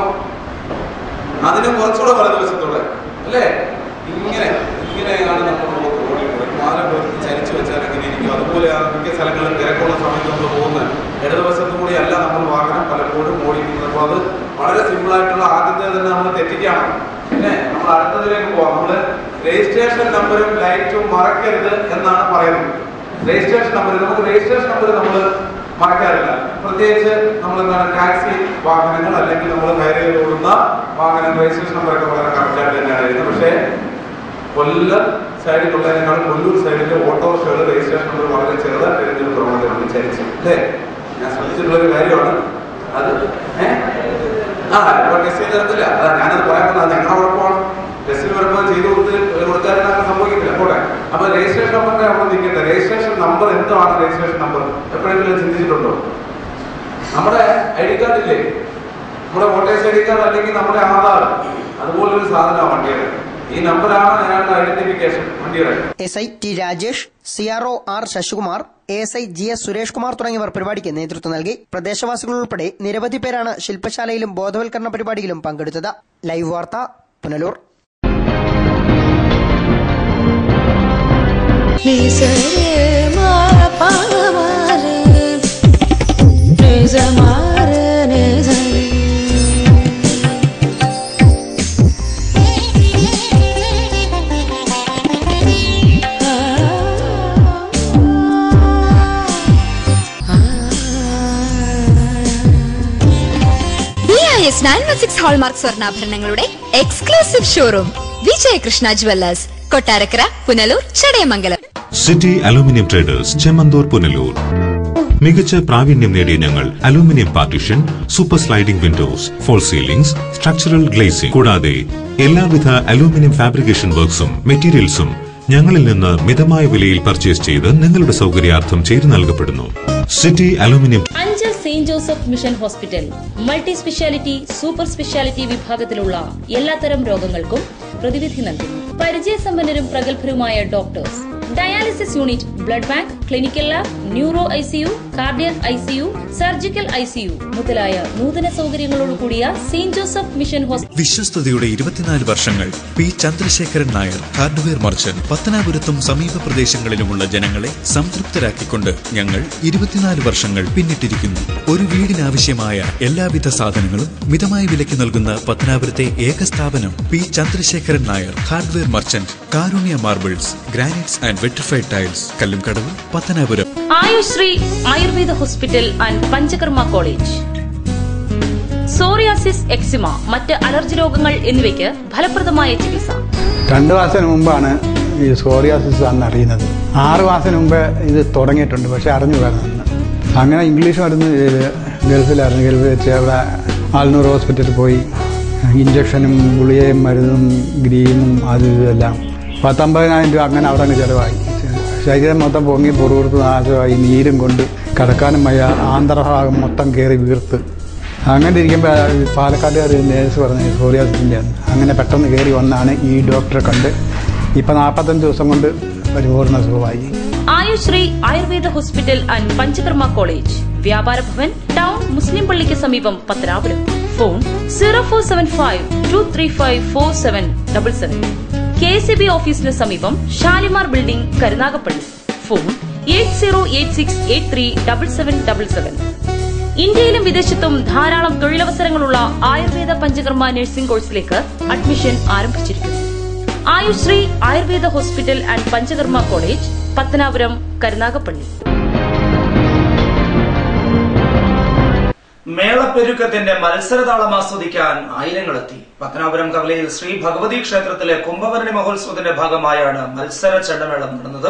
അതിന് കുറച്ചുകൂടെ വലതുവശത്തൂടെ അല്ലേ? ഇങ്ങനെ ഇങ്ങനെയാണ് നമ്മൾ റോഡിൽ കൂടെ മാല ചരിച്ചു വെച്ചാൽ എങ്ങനെ ഇരിക്കും. അതുപോലെയാണ് മിക്ക സ്ഥലങ്ങളിലും തിരക്കുള്ള സമയത്ത് നമ്മൾ പോകുന്നത്. ഇടതുവശത്തു കൂടി അല്ല നമ്മൾ വാഹനം പലപ്പോഴും ഓടിക്കുന്നത്. അപ്പോൾ അത് വളരെ സിമ്പിൾ ആയിട്ടുള്ള ആദ്യത്തെ തന്നെ നമ്മൾ തെറ്റിക്കണം. പിന്നെ നമ്മൾ അടുത്തതിലേക്ക് പോവാം. നമ്മള് രജിസ്ട്രേഷൻ നമ്പറും ലൈറ്റും മറക്കരുത് എന്നാണ് പറയുന്നത്. രജിസ്ട്രേഷൻ നമ്പർ നമുക്ക് രജിസ്ട്രേഷൻ നമ്പർ നമ്മൾ മറക്കാറില്ല. പ്രത്യേകിച്ച് നമ്മൾ എന്താണ് ടാക്സി വാഹനങ്ങൾ അല്ലെങ്കിൽ നമ്മൾ കയറി ഓടുന്ന വാഹനം രജിസ്ട്രേഷൻ നമ്പറൊക്കെ വളരെ കറക്റ്റായിട്ട് തന്നെയാണ് എഴുതുന്നത്. പക്ഷേ കൊല്ലം സൈഡിലുള്ളതിനേക്കാൾ കൊല്ലൂർ സൈഡിലെ ഓട്ടോറിക്ഷകൾ രജിസ്ട്രേഷൻ നമ്പർ വളരെ ചെറുതായിട്ട് എഴുതുന്ന പ്രവണതയാണ് ചരിച്ചു അല്ലേ? ഞാൻ ശ്രദ്ധിച്ചിട്ടുള്ളൊരു കാര്യമാണ് അത്. ഏഹ് ആ ഇപ്പൊ ടെസ്റ്റ് ചെയ്ത് തരത്തില്ല. അതാ ഞാനത് പറയാൻ പറഞ്ഞത് ഞങ്ങളുടെ കുഴപ്പമാണ്. ടെസ്റ്റിൽ വരുമ്പോൾ ചെയ്ത് കൊടുത്ത് കൊടുക്കാനും സംഭവിക്കില്ല. പോട്ടെ. അപ്പൊ രജിസ്ട്രേഷൻ നമ്പറിന്റെ അവിടെ നിൽക്കട്ടെ. രജിസ്ട്രേഷൻ നമ്പർ എന്താണ് രജിസ്ട്രേഷൻ നമ്പർ? എപ്പോഴെങ്കിലും ചിന്തിച്ചിട്ടുണ്ടോ? നമ്മുടെ ഐ ഡി കാർഡ് ഇല്ലേ, നമ്മുടെ വോട്ടേഴ്സ് ഐ ഡി കാർഡ് അല്ലെങ്കിൽ നമ്മുടെ ആധാർ, അതുപോലൊരു സാധനമാണ് വണ്ടിയുടെ. ഈ നമ്പറാണ് അയാളുടെ ഐഡന്റിഫിക്കേഷൻ വണ്ടിയുടെ. S I T Rajesh, C R O R Sasikumar, A S I G S Suresh Kumar തുടങ്ങിയവർ പരിപാടിക്ക് നേതൃത്വം നൽകി. പ്രദേശവാസികൾ ഉൾപ്പെടെ നിരവധി പേരാണ് ശില്പശാലയിലും ബോധവൽക്കരണ പരിപാടിയിലും പങ്കെടുത്തത്. ലൈവ് വാർത്ത, Punalur. Nine one six hallmark സ്വർണ്ണാഭരണങ്ങളുടെ exclusive showroom Vijayakrishna jewellers, Kottarakkara, Punalur, Chadayamangalam. City aluminium traders, Chemmanthoor, Punalur. മികച്ച പ്രാവീണ്യം നേടിയ ഞങ്ങൾ aluminium partition, super sliding windows, false ceilings, structural glazing കൂടാതെ എല്ലാവിധ അലൂമിനിയം ഫാബ്രിക്കേഷൻ വർക്ക്സും മെറ്റീരിയൽസും ഞങ്ങളിൽ നിന്ന് മിതമായ വിലയിൽ പർച്ചേസ് ചെയ്ത് നിങ്ങളുടെ സൗകര്യാർത്ഥം ചെയ്തു നൽകപ്പെടുന്നു. City aluminium. Anchal saint Joseph mission hospital multi speciality, super speciality വിഭാഗത്തിലുള്ള എല്ലാത്തരം രോഗങ്ങൾക്കും പ്രതിവിധി നൽകുന്നു. പരിചയസമ്പന്നരും പ്രഗത്ഭരുമായ doctors, dialysis unit, blood bank, clinical lab, neuro ICU, cardiac ICU, surgical ICU മുതലായ നൂതന സൗകര്യങ്ങളോടുകൂടിയ സെയിന്റ് ജോസഫ് മിഷൻ ഹോസ്പിറ്റൽ. വിശ്വസ്തയുടെ ഇരുപത്തിനാല് വർഷങ്ങൾ. P Chandrasekharan Nair hardware merchant. പത്തനാപുരത്തും സമീപ പ്രദേശങ്ങളിലുമുള്ള ജനങ്ങളെ സംതൃപ്തരാക്കിക്കൊണ്ട് ഞങ്ങൾ ഇരുപത്തിനാല് വർഷങ്ങൾ പിന്നിട്ടിരിക്കുന്നു. ഒരു വീടിനാവശ്യമായ എല്ലാവിധ സാധനങ്ങളും മിതമായ വിലയ്ക്ക് നൽകുന്ന പത്തനാപുരത്തെ ഏക സ്ഥാപനം P Chandrasekharan Nair hardware merchant. Karunya marbles, granites and vitrified tiles, Kallumkadavu, Pathanapuram. Ayushree Ayurveda hospital and Panchakarma college. Psoriasis, eczema, മറ്റ് അലർജി രോഗങ്ങൾ എന്നിവയ്ക്ക് ഫലപ്രദമായ ചികിത്സ. രണ്ടു മാസത്തിന് മുമ്പാണ് ഈ സോറിയാസിസ് ആണെന്ന് അറിയുന്നത്. ആറ് മാസത്തിന് മുമ്പ് ഇത് തുടങ്ങിയിട്ടുണ്ട്, പക്ഷെ അറിഞ്ഞു വരുന്നത്. അങ്ങനെ ഇംഗ്ലീഷ് മരുന്ന് ഗൾഫിലായിരുന്നു. ഗൾഫിൽ വെച്ച് അവിടെ ആൽനൂർ ഹോസ്പിറ്റലിൽ പോയി ഇഞ്ചക്ഷനും ഗുളികയും മരുന്നും ഗ്രീമും അത് ഇതെല്ലാം പത്തൊമ്പതിനായിരം രൂപ അങ്ങനെ അവിടെ അങ്ങ് ചിലവായി. ശരീരം മൊത്തം പൊങ്ങി പുറകുറുത്ത് നാശമായി, നീരും കൊണ്ട് കിടക്കാനും വയ്യ, ആന്തരഭാഗം മൊത്തം കയറി വീർത്ത്. അങ്ങനെ ഇരിക്കുമ്പോൾ പാലക്കാട്ടുകാർ നേഴ്സ് പറഞ്ഞ് സോറിയാസിൻ്റെ ആണ്. അങ്ങനെ പെട്ടെന്ന് കയറി വന്നാണ് ഈ ഡോക്ടറെ കണ്ട് ഇപ്പം നാൽപ്പത്തഞ്ച് ദിവസം കൊണ്ട് പരിപൂർണ്ണ സുഖമായി. Ayushree Ayurveda hospital and Panchakarma college, Vyapara Bhavan, town Muslim പള്ളിക്ക് സമീപം, Pathanapuram. Phone zero four seven five two three five four seven double seven. K S E B ഓഫീസിന് സമീപം, Shalimar building, Karunagappally. Phone eight zero eight six eight three double seven double seven. ഇന്ത്യയിലും വിദേശത്തും ധാരാളം തൊഴിലവസരങ്ങളുള്ള ആയുർവേദ പഞ്ചകർമ്മ നഴ്സിംഗ് കോഴ്സിലേക്ക് അഡ്മിഷൻ ആരംഭിച്ചിരിക്കുന്നു. Ayushree Ayurveda hospital and Panchakarma college, Pathanapuram, Karunagappally. മേളപ്പെരുക്കത്തിന്റെ മത്സരതാളം ആസ്വദിക്കാൻ ആയിരങ്ങളെത്തി. പത്തനാപുരം കവലയിൽ ശ്രീ ഭഗവതി ക്ഷേത്രത്തിലെ കുംഭഭരണി മഹോത്സവത്തിന്റെ ഭാഗമായാണ് മത്സര ചെണ്ടമേളം നടന്നത്.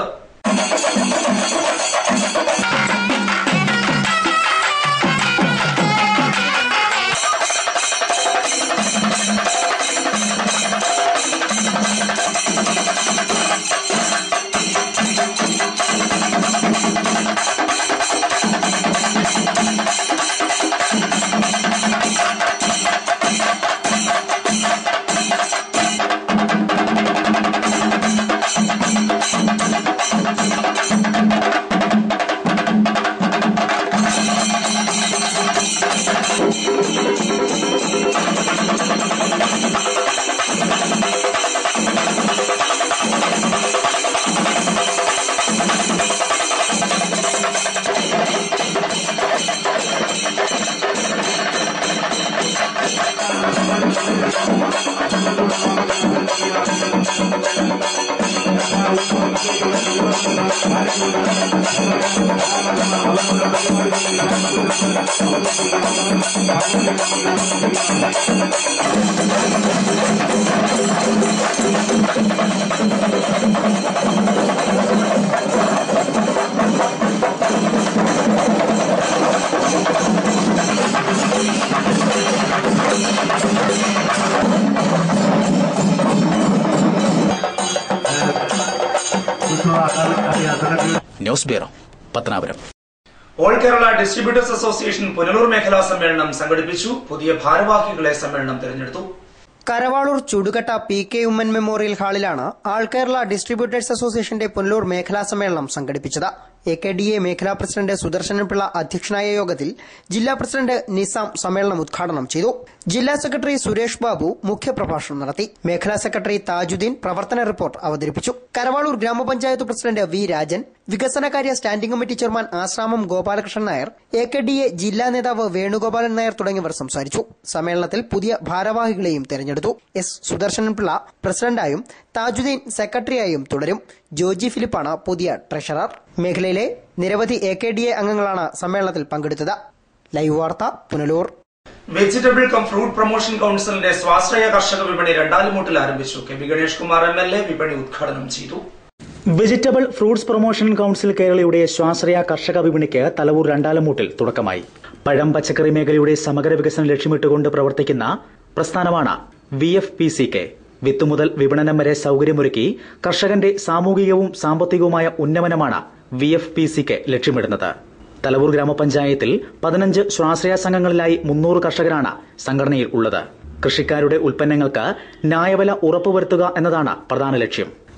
News bureau, Pathanapuram. All Kerala distributors association Punalur മേഖലാ സമ്മേളനം സംഘടിപ്പിച്ചു. പുതിയ ഭാരവാഹികളെ സമ്മേളനം തിരഞ്ഞെടുത്തു. കരവാളൂർ ചുടുകട്ട പി കെ ഉമ്മൻ മെമ്മോറിയൽ ഹാളിലാണ് ആൾ കേരള ഡിസ്ട്രിബ്യൂട്ടേഴ്സ് അസോസിയേഷന്റെ പുനലൂർ മേഖലാ സമ്മേളനം സംഘടിപ്പിച്ചത്. എ കെ ഡി എ മേഖലാ പ്രസിഡന്റ് സുദർശനൻ പിള്ള അധ്യക്ഷനായ യോഗത്തിൽ ജില്ലാ പ്രസിഡന്റ് നിസാം സമ്മേളനം ഉദ്ഘാടനം ചെയ്തു. ജില്ലാ സെക്രട്ടറി സുരേഷ് ബാബു മുഖ്യപ്രഭാഷണം നടത്തി. മേഖലാ സെക്രട്ടറി താജുദ്ദീൻ പ്രവർത്തന റിപ്പോർട്ട് അവതരിപ്പിച്ചു. കരവാളൂർ ഗ്രാമപഞ്ചായത്ത് പ്രസിഡന്റ് വി രാജൻ, വികസനകാര്യ standing committee chairman Ashramam Gopalakrishnan Nair, A K D A ജില്ലാ നേതാവ് വേണുഗോപാലൻ നായർ തുടങ്ങിയവർ സംസാരിച്ചു. സമ്മേളനത്തിൽ പുതിയ ഭാരവാഹികളെയും തെരഞ്ഞെടുത്തു. എസ് സുദർശനൻ പിള്ള പ്രസിഡന്റായും താജുദ്ദീൻ സെക്രട്ടറിയായും തുടരും. ജോജി ഫിലിപ്പാണ് പുതിയ ട്രഷറർ. മേഖലയിലെ നിരവധി എ കെ ഡി എ അംഗങ്ങളാണ് സമ്മേളനത്തിൽ പങ്കെടുത്തത്. ലൈവ് വാർത്ത, Punalur. Vegetable cum fruit promotion കൌൺസിലിന്റെ സ്വാശ്രയ കർഷക വിപണി രണ്ടാലുമൂട്ടിൽ ആരംഭിച്ചു. K P Ganesh Kumar M L A വിപണി ഉദ്ഘാടനം ചെയ്തു. വെജിറ്റബിൾ ഫ്രൂട്ട്സ് പ്രൊമോഷൻ കൌൺസിൽ കേരളയുടെ സ്വാശ്രയ കർഷക വിപണിക്ക് തലവൂർ രണ്ടാലമൂട്ടിൽ തുടക്കമായി. പഴം പച്ചക്കറി മേഖലയുടെ സമഗ്ര വികസനം ലക്ഷ്യമിട്ടുകൊണ്ട് പ്രവർത്തിക്കുന്ന പ്രസ്ഥാനമാണ് V F P C K. വിത്ത് മുതൽ വിപണനം വരെ സൌകര്യമൊരുക്കി കർഷകന്റെ സാമൂഹികവും സാമ്പത്തികവുമായ ഉന്നമനമാണ് V F P C K ലക്ഷ്യമിടുന്നത്. തലവൂർ ഗ്രാമപഞ്ചായത്തിൽ പതിനഞ്ച് സ്വാശ്രയ സംഘങ്ങളിലായി മുന്നൂറ് കർഷകരാണ് സംഘടനയിൽ ഉള്ളത്. കൃഷിക്കാരുടെ ഉൽപ്പന്നങ്ങൾക്ക് ന്യായവില ഉറപ്പുവരുത്തുക എന്നതാണ് പ്രധാന ലക്ഷ്യം.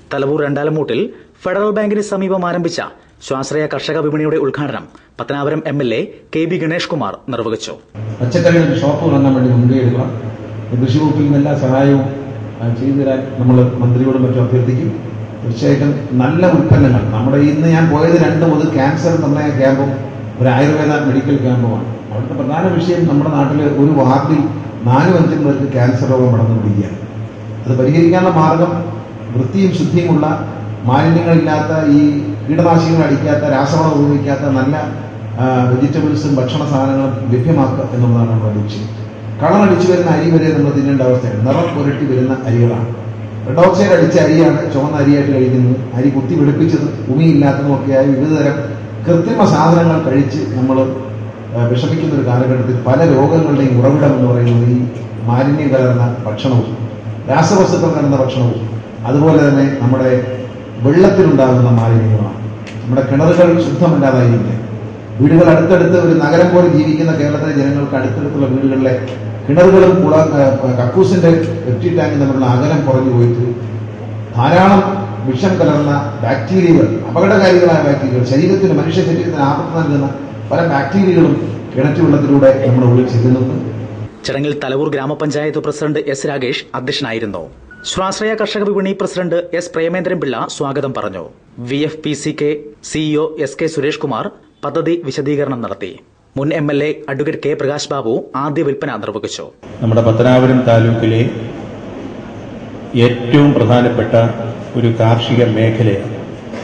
തലവൂർ രണ്ടാലമൂട്ടിൽ ഫെഡറൽ ബാങ്കിന് സമീപം ആരംഭിച്ച സ്വാശ്രയ കർഷക വിപണിയുടെ ഉദ്ഘാടനം Pathanapuram M L A K B Ganesh Kumar നിർവഹിച്ചു. പച്ചക്കറികളുടെ ഷോപ്പ് തുടങ്ങാൻ വേണ്ടി മുൻകൈ എടുക്കണം. കൃഷി വകുപ്പിൽ നിന്ന് എല്ലാ സഹായവും ചെയ്തു തരാൻ നമ്മൾ മന്ത്രിയോടും മറ്റും അഭ്യർത്ഥിക്കും. തീർച്ചയായിട്ടും നല്ല ഉൽപ്പന്നങ്ങൾ നമ്മുടെ ഇന്ന് ഞാൻ പോയത് രണ്ട് മുതൽ ക്യാൻസർ നിർണയ ക്യാമ്പും ഒരു ആയുർവേദ മെഡിക്കൽ ക്യാമ്പുമാണ്. അവിടുത്തെ പ്രധാന വിഷയം നമ്മുടെ നാട്ടിൽ ഒരു വാർഡിൽ നാലും അഞ്ചും പേർക്ക് ക്യാൻസർ രോഗം പടർന്നു പിടിക്കുകയാണ്. അത് പരിഹരിക്കാനുള്ള മാർഗം വൃത്തിയും ശുദ്ധിയുമുള്ള മാലിന്യങ്ങളില്ലാത്ത ഈ കീടനാശിനികൾ അടിക്കാത്ത രാസവളം ഉപയോഗിക്കാത്ത നല്ല വെജിറ്റബിൾസും ഭക്ഷണ സാധനങ്ങളും ലഭ്യമാക്കുക എന്നുള്ളതാണ് നമ്മുടെ ലക്ഷ്യം. കളറടിച്ചു വരുന്ന അരി വരെ നമ്മൾ തിന്നേണ്ട അവസ്ഥയാണ്. നിറം പുരട്ടി വരുന്ന അരികളാണ്. റെഡ് ഓക്സൈഡ് അടിച്ച അരിയാണ് ചുവന്ന അരിയായിട്ട് കഴിക്കുന്നത്. അരി കുത്തി വെളുപ്പിച്ചതും ഭൂമിയില്ലാത്തതും ഒക്കെയായ വിവിധതരം കൃത്രിമ സാധനങ്ങൾ കഴിച്ച് നമ്മൾ വിഷമിക്കുന്ന ഒരു കാലഘട്ടത്തിൽ പല രോഗങ്ങളുടെയും ഉറവിടം എന്ന് പറയുന്നത് ഈ മാലിന്യം കലർന്ന ഭക്ഷണവും രാസവസ്തുക്കൾ കലർന്ന ഭക്ഷണവും അതുപോലെ തന്നെ നമ്മുടെ വെള്ളത്തിലുണ്ടാകുന്ന മാലിന്യങ്ങളാണ്. നമ്മുടെ കിണറുകൾ ശുദ്ധമല്ലാതായിരിക്കുക. വീടുകൾ അടുത്തടുത്ത് ഒരു നഗരം പോലെ ജീവിക്കുന്ന കേരളത്തിലെ ജനങ്ങൾക്ക് അടുത്തടുത്തുള്ള വീടുകളിലെ കിണറുകളും കുള കക്കൂസിന്റെ എഫ്റ്റി ടാങ്ക് തമ്മിലുള്ള അകലം കുറഞ്ഞു പോയിട്ട് ധാരാളം വിഷം കലർന്ന ബാക്ടീരിയകൾ, അപകടകാരികളായ ബാക്ടീരിയകൾ, ശരീരത്തിന് മനുഷ്യ ശരീരത്തിന് ആപത്ത് നൽകുന്ന പല ബാക്ടീരിയകളും കിണറ്റുവെള്ളത്തിലൂടെ നമ്മുടെ ഉള്ളിൽ ചെല്ലുന്നുണ്ട്. ചടങ്ങിൽ തലവൂർ ഗ്രാമപഞ്ചായത്ത് പ്രസിഡന്റ് എസ് രാഗേഷ് അധ്യക്ഷനായിരുന്നു. സ്വാശ്രയ കർഷക വിപണി പ്രസിഡന്റ് എസ് പ്രേമേന്ദ്രൻ പിള്ള സ്വാഗതം പറഞ്ഞു. V F P C K CEO S K Suresh Kumar പദ്ധതി വിശദീകരണം നടത്തി. മുൻ M L A advocate K Prakash Babu ആദ്യ വിൽപ്പന നിർവഹിച്ചു. നമ്മുടെ പത്തനാപുരം താലൂക്കിലെ ഏറ്റവും പ്രധാനപ്പെട്ട ഒരു കാർഷിക മേഖലയാണ്.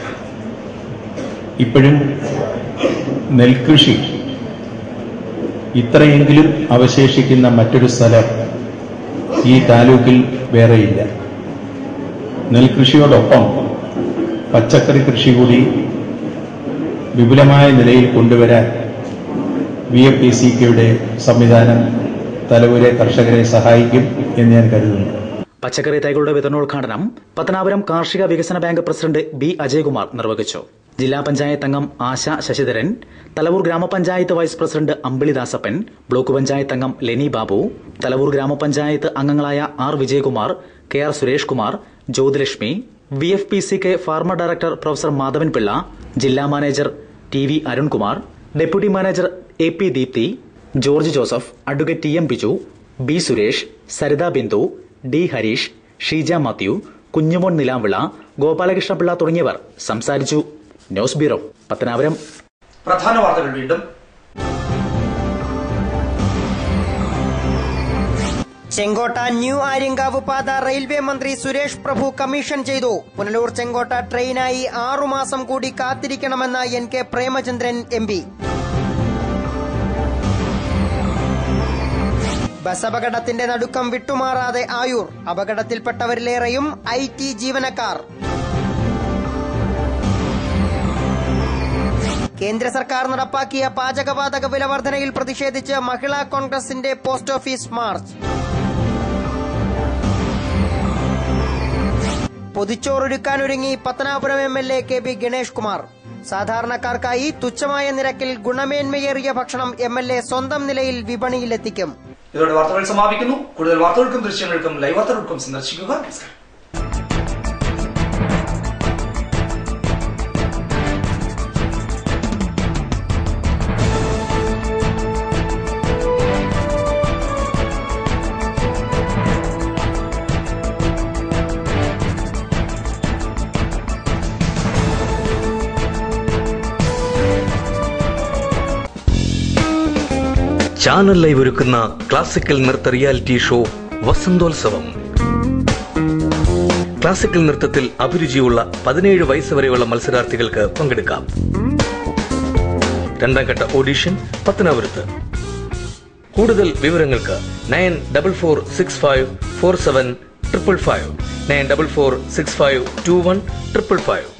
ഇപ്പോഴും നെൽകൃഷി ഇത്രയെങ്കിലും അവശേഷിക്കുന്ന മറ്റൊരു സ്ഥലം ഈ താലൂക്കിൽ വേറെയില്ല. നെൽകൃഷിയോടൊപ്പം പച്ചക്കറി കൃഷി കൂടി വിപുലമായ നിലയിൽ കൊണ്ടുവരാൻ വി എഫ് പി സി കെയുടെ സംവിധാനം തലവൂരെ കർഷകരെ സഹായിക്കും എന്ന് ഞാൻ കരുതുന്നു. പച്ചക്കറി തൈകളുടെ വിതരണോദ്ഘാടനം പത്തനാപുരം കാർഷിക വികസന ബാങ്ക് പ്രസിഡന്റ് ബി അജയ്കുമാർ നിർവഹിച്ചു. ജില്ലാ പഞ്ചായത്ത് അംഗം ആശ ശശിധരൻ, തലവൂർ ഗ്രാമപഞ്ചായത്ത് vice president Ambilidasappan, block panchayat അംഗം ലെനി ബാബു, തലവൂർ ഗ്രാമപഞ്ചായത്ത് അംഗങ്ങളായ R Vijayakumar, K R Suresh Kumar, Jyothilakshmi, V F P C K farmer director professor Madhavan Pillai, ജില്ലാ manager T V Arunkumar, deputy manager A P Deepthi, George Joseph, advocate T M Biju, B Suresh, Saritha Bindu, D Harish, Sheeja Mathew, Kunjumon Nilavila, Gopalakrishnapillai തുടങ്ങിയവർ സംസാരിച്ചു. News bureau, Pathanapuram. പ്രധാന വാർത്തകൾ വീണ്ടും. ചെങ്കോട്ട ന്യൂ ആര്യങ്കാവ് പാത റെയിൽവേ മന്ത്രി സുരേഷ് പ്രഭു കമ്മീഷൻ ചെയ്തു. പുനലൂർ ചെങ്കോട്ട ട്രെയിനായി ആറുമാസം കൂടി കാത്തിരിക്കണമെന്ന N K Premachandran M P. Bus അപകടത്തിന്റെ നടുക്കം വിട്ടുമാറാതെ ആയൂർ. അപകടത്തിൽപ്പെട്ടവരിലേറെയും ഐ ടി ജീവനക്കാർ. കേന്ദ്ര സർക്കാർ നടപ്പാക്കിയ പാചകവാതക വിലവർധനയിൽ പ്രതിഷേധിച്ച് മഹിളാ കോൺഗ്രസിന്റെ പോസ്റ്റ് ഓഫീസ് മാർച്ച്. പൊതിച്ചോറൊരുക്കാനൊരുങ്ങി Pathanapuram M L A K B Ganesh Kumar. സാധാരണക്കാർക്കായി തുച്ഛമായ നിരക്കിൽ ഗുണമേന്മയേറിയ ഭക്ഷണം എം എൽ എ സ്വന്തം നിലയിൽ വിപണിയിലെത്തിക്കും. ഇതോടെ വാർത്തകൾ സമാപിക്കുന്നു. കൂടുതൽ വാർത്തകൾക്കും ദൃശ്യങ്ങൾക്കും ലൈവ് വാർത്തകൾക്കും സന്ദർശിക്കുക. നമസ്കാരം. ചാനൽ ലൈവ് ഒരുക്കുന്ന ക്ലാസിക്കൽ നൃത്ത റിയാലിറ്റി ഷോ വസന്തോത്സവം. ക്ലാസിക്കൽ നൃത്തത്തിൽ അഭിരുചിയുള്ള പതിനേഴ് വയസ്സ് വരെയുള്ള മത്സരാർത്ഥികൾക്ക് പങ്കെടുക്കാം. രണ്ടാം ഘട്ട ഓഡിഷൻ പത്തനാപുരത്ത്. കൂടുതൽ വിവരങ്ങൾക്ക് nine double four six five four seven triple five nine double four six five two one triple five.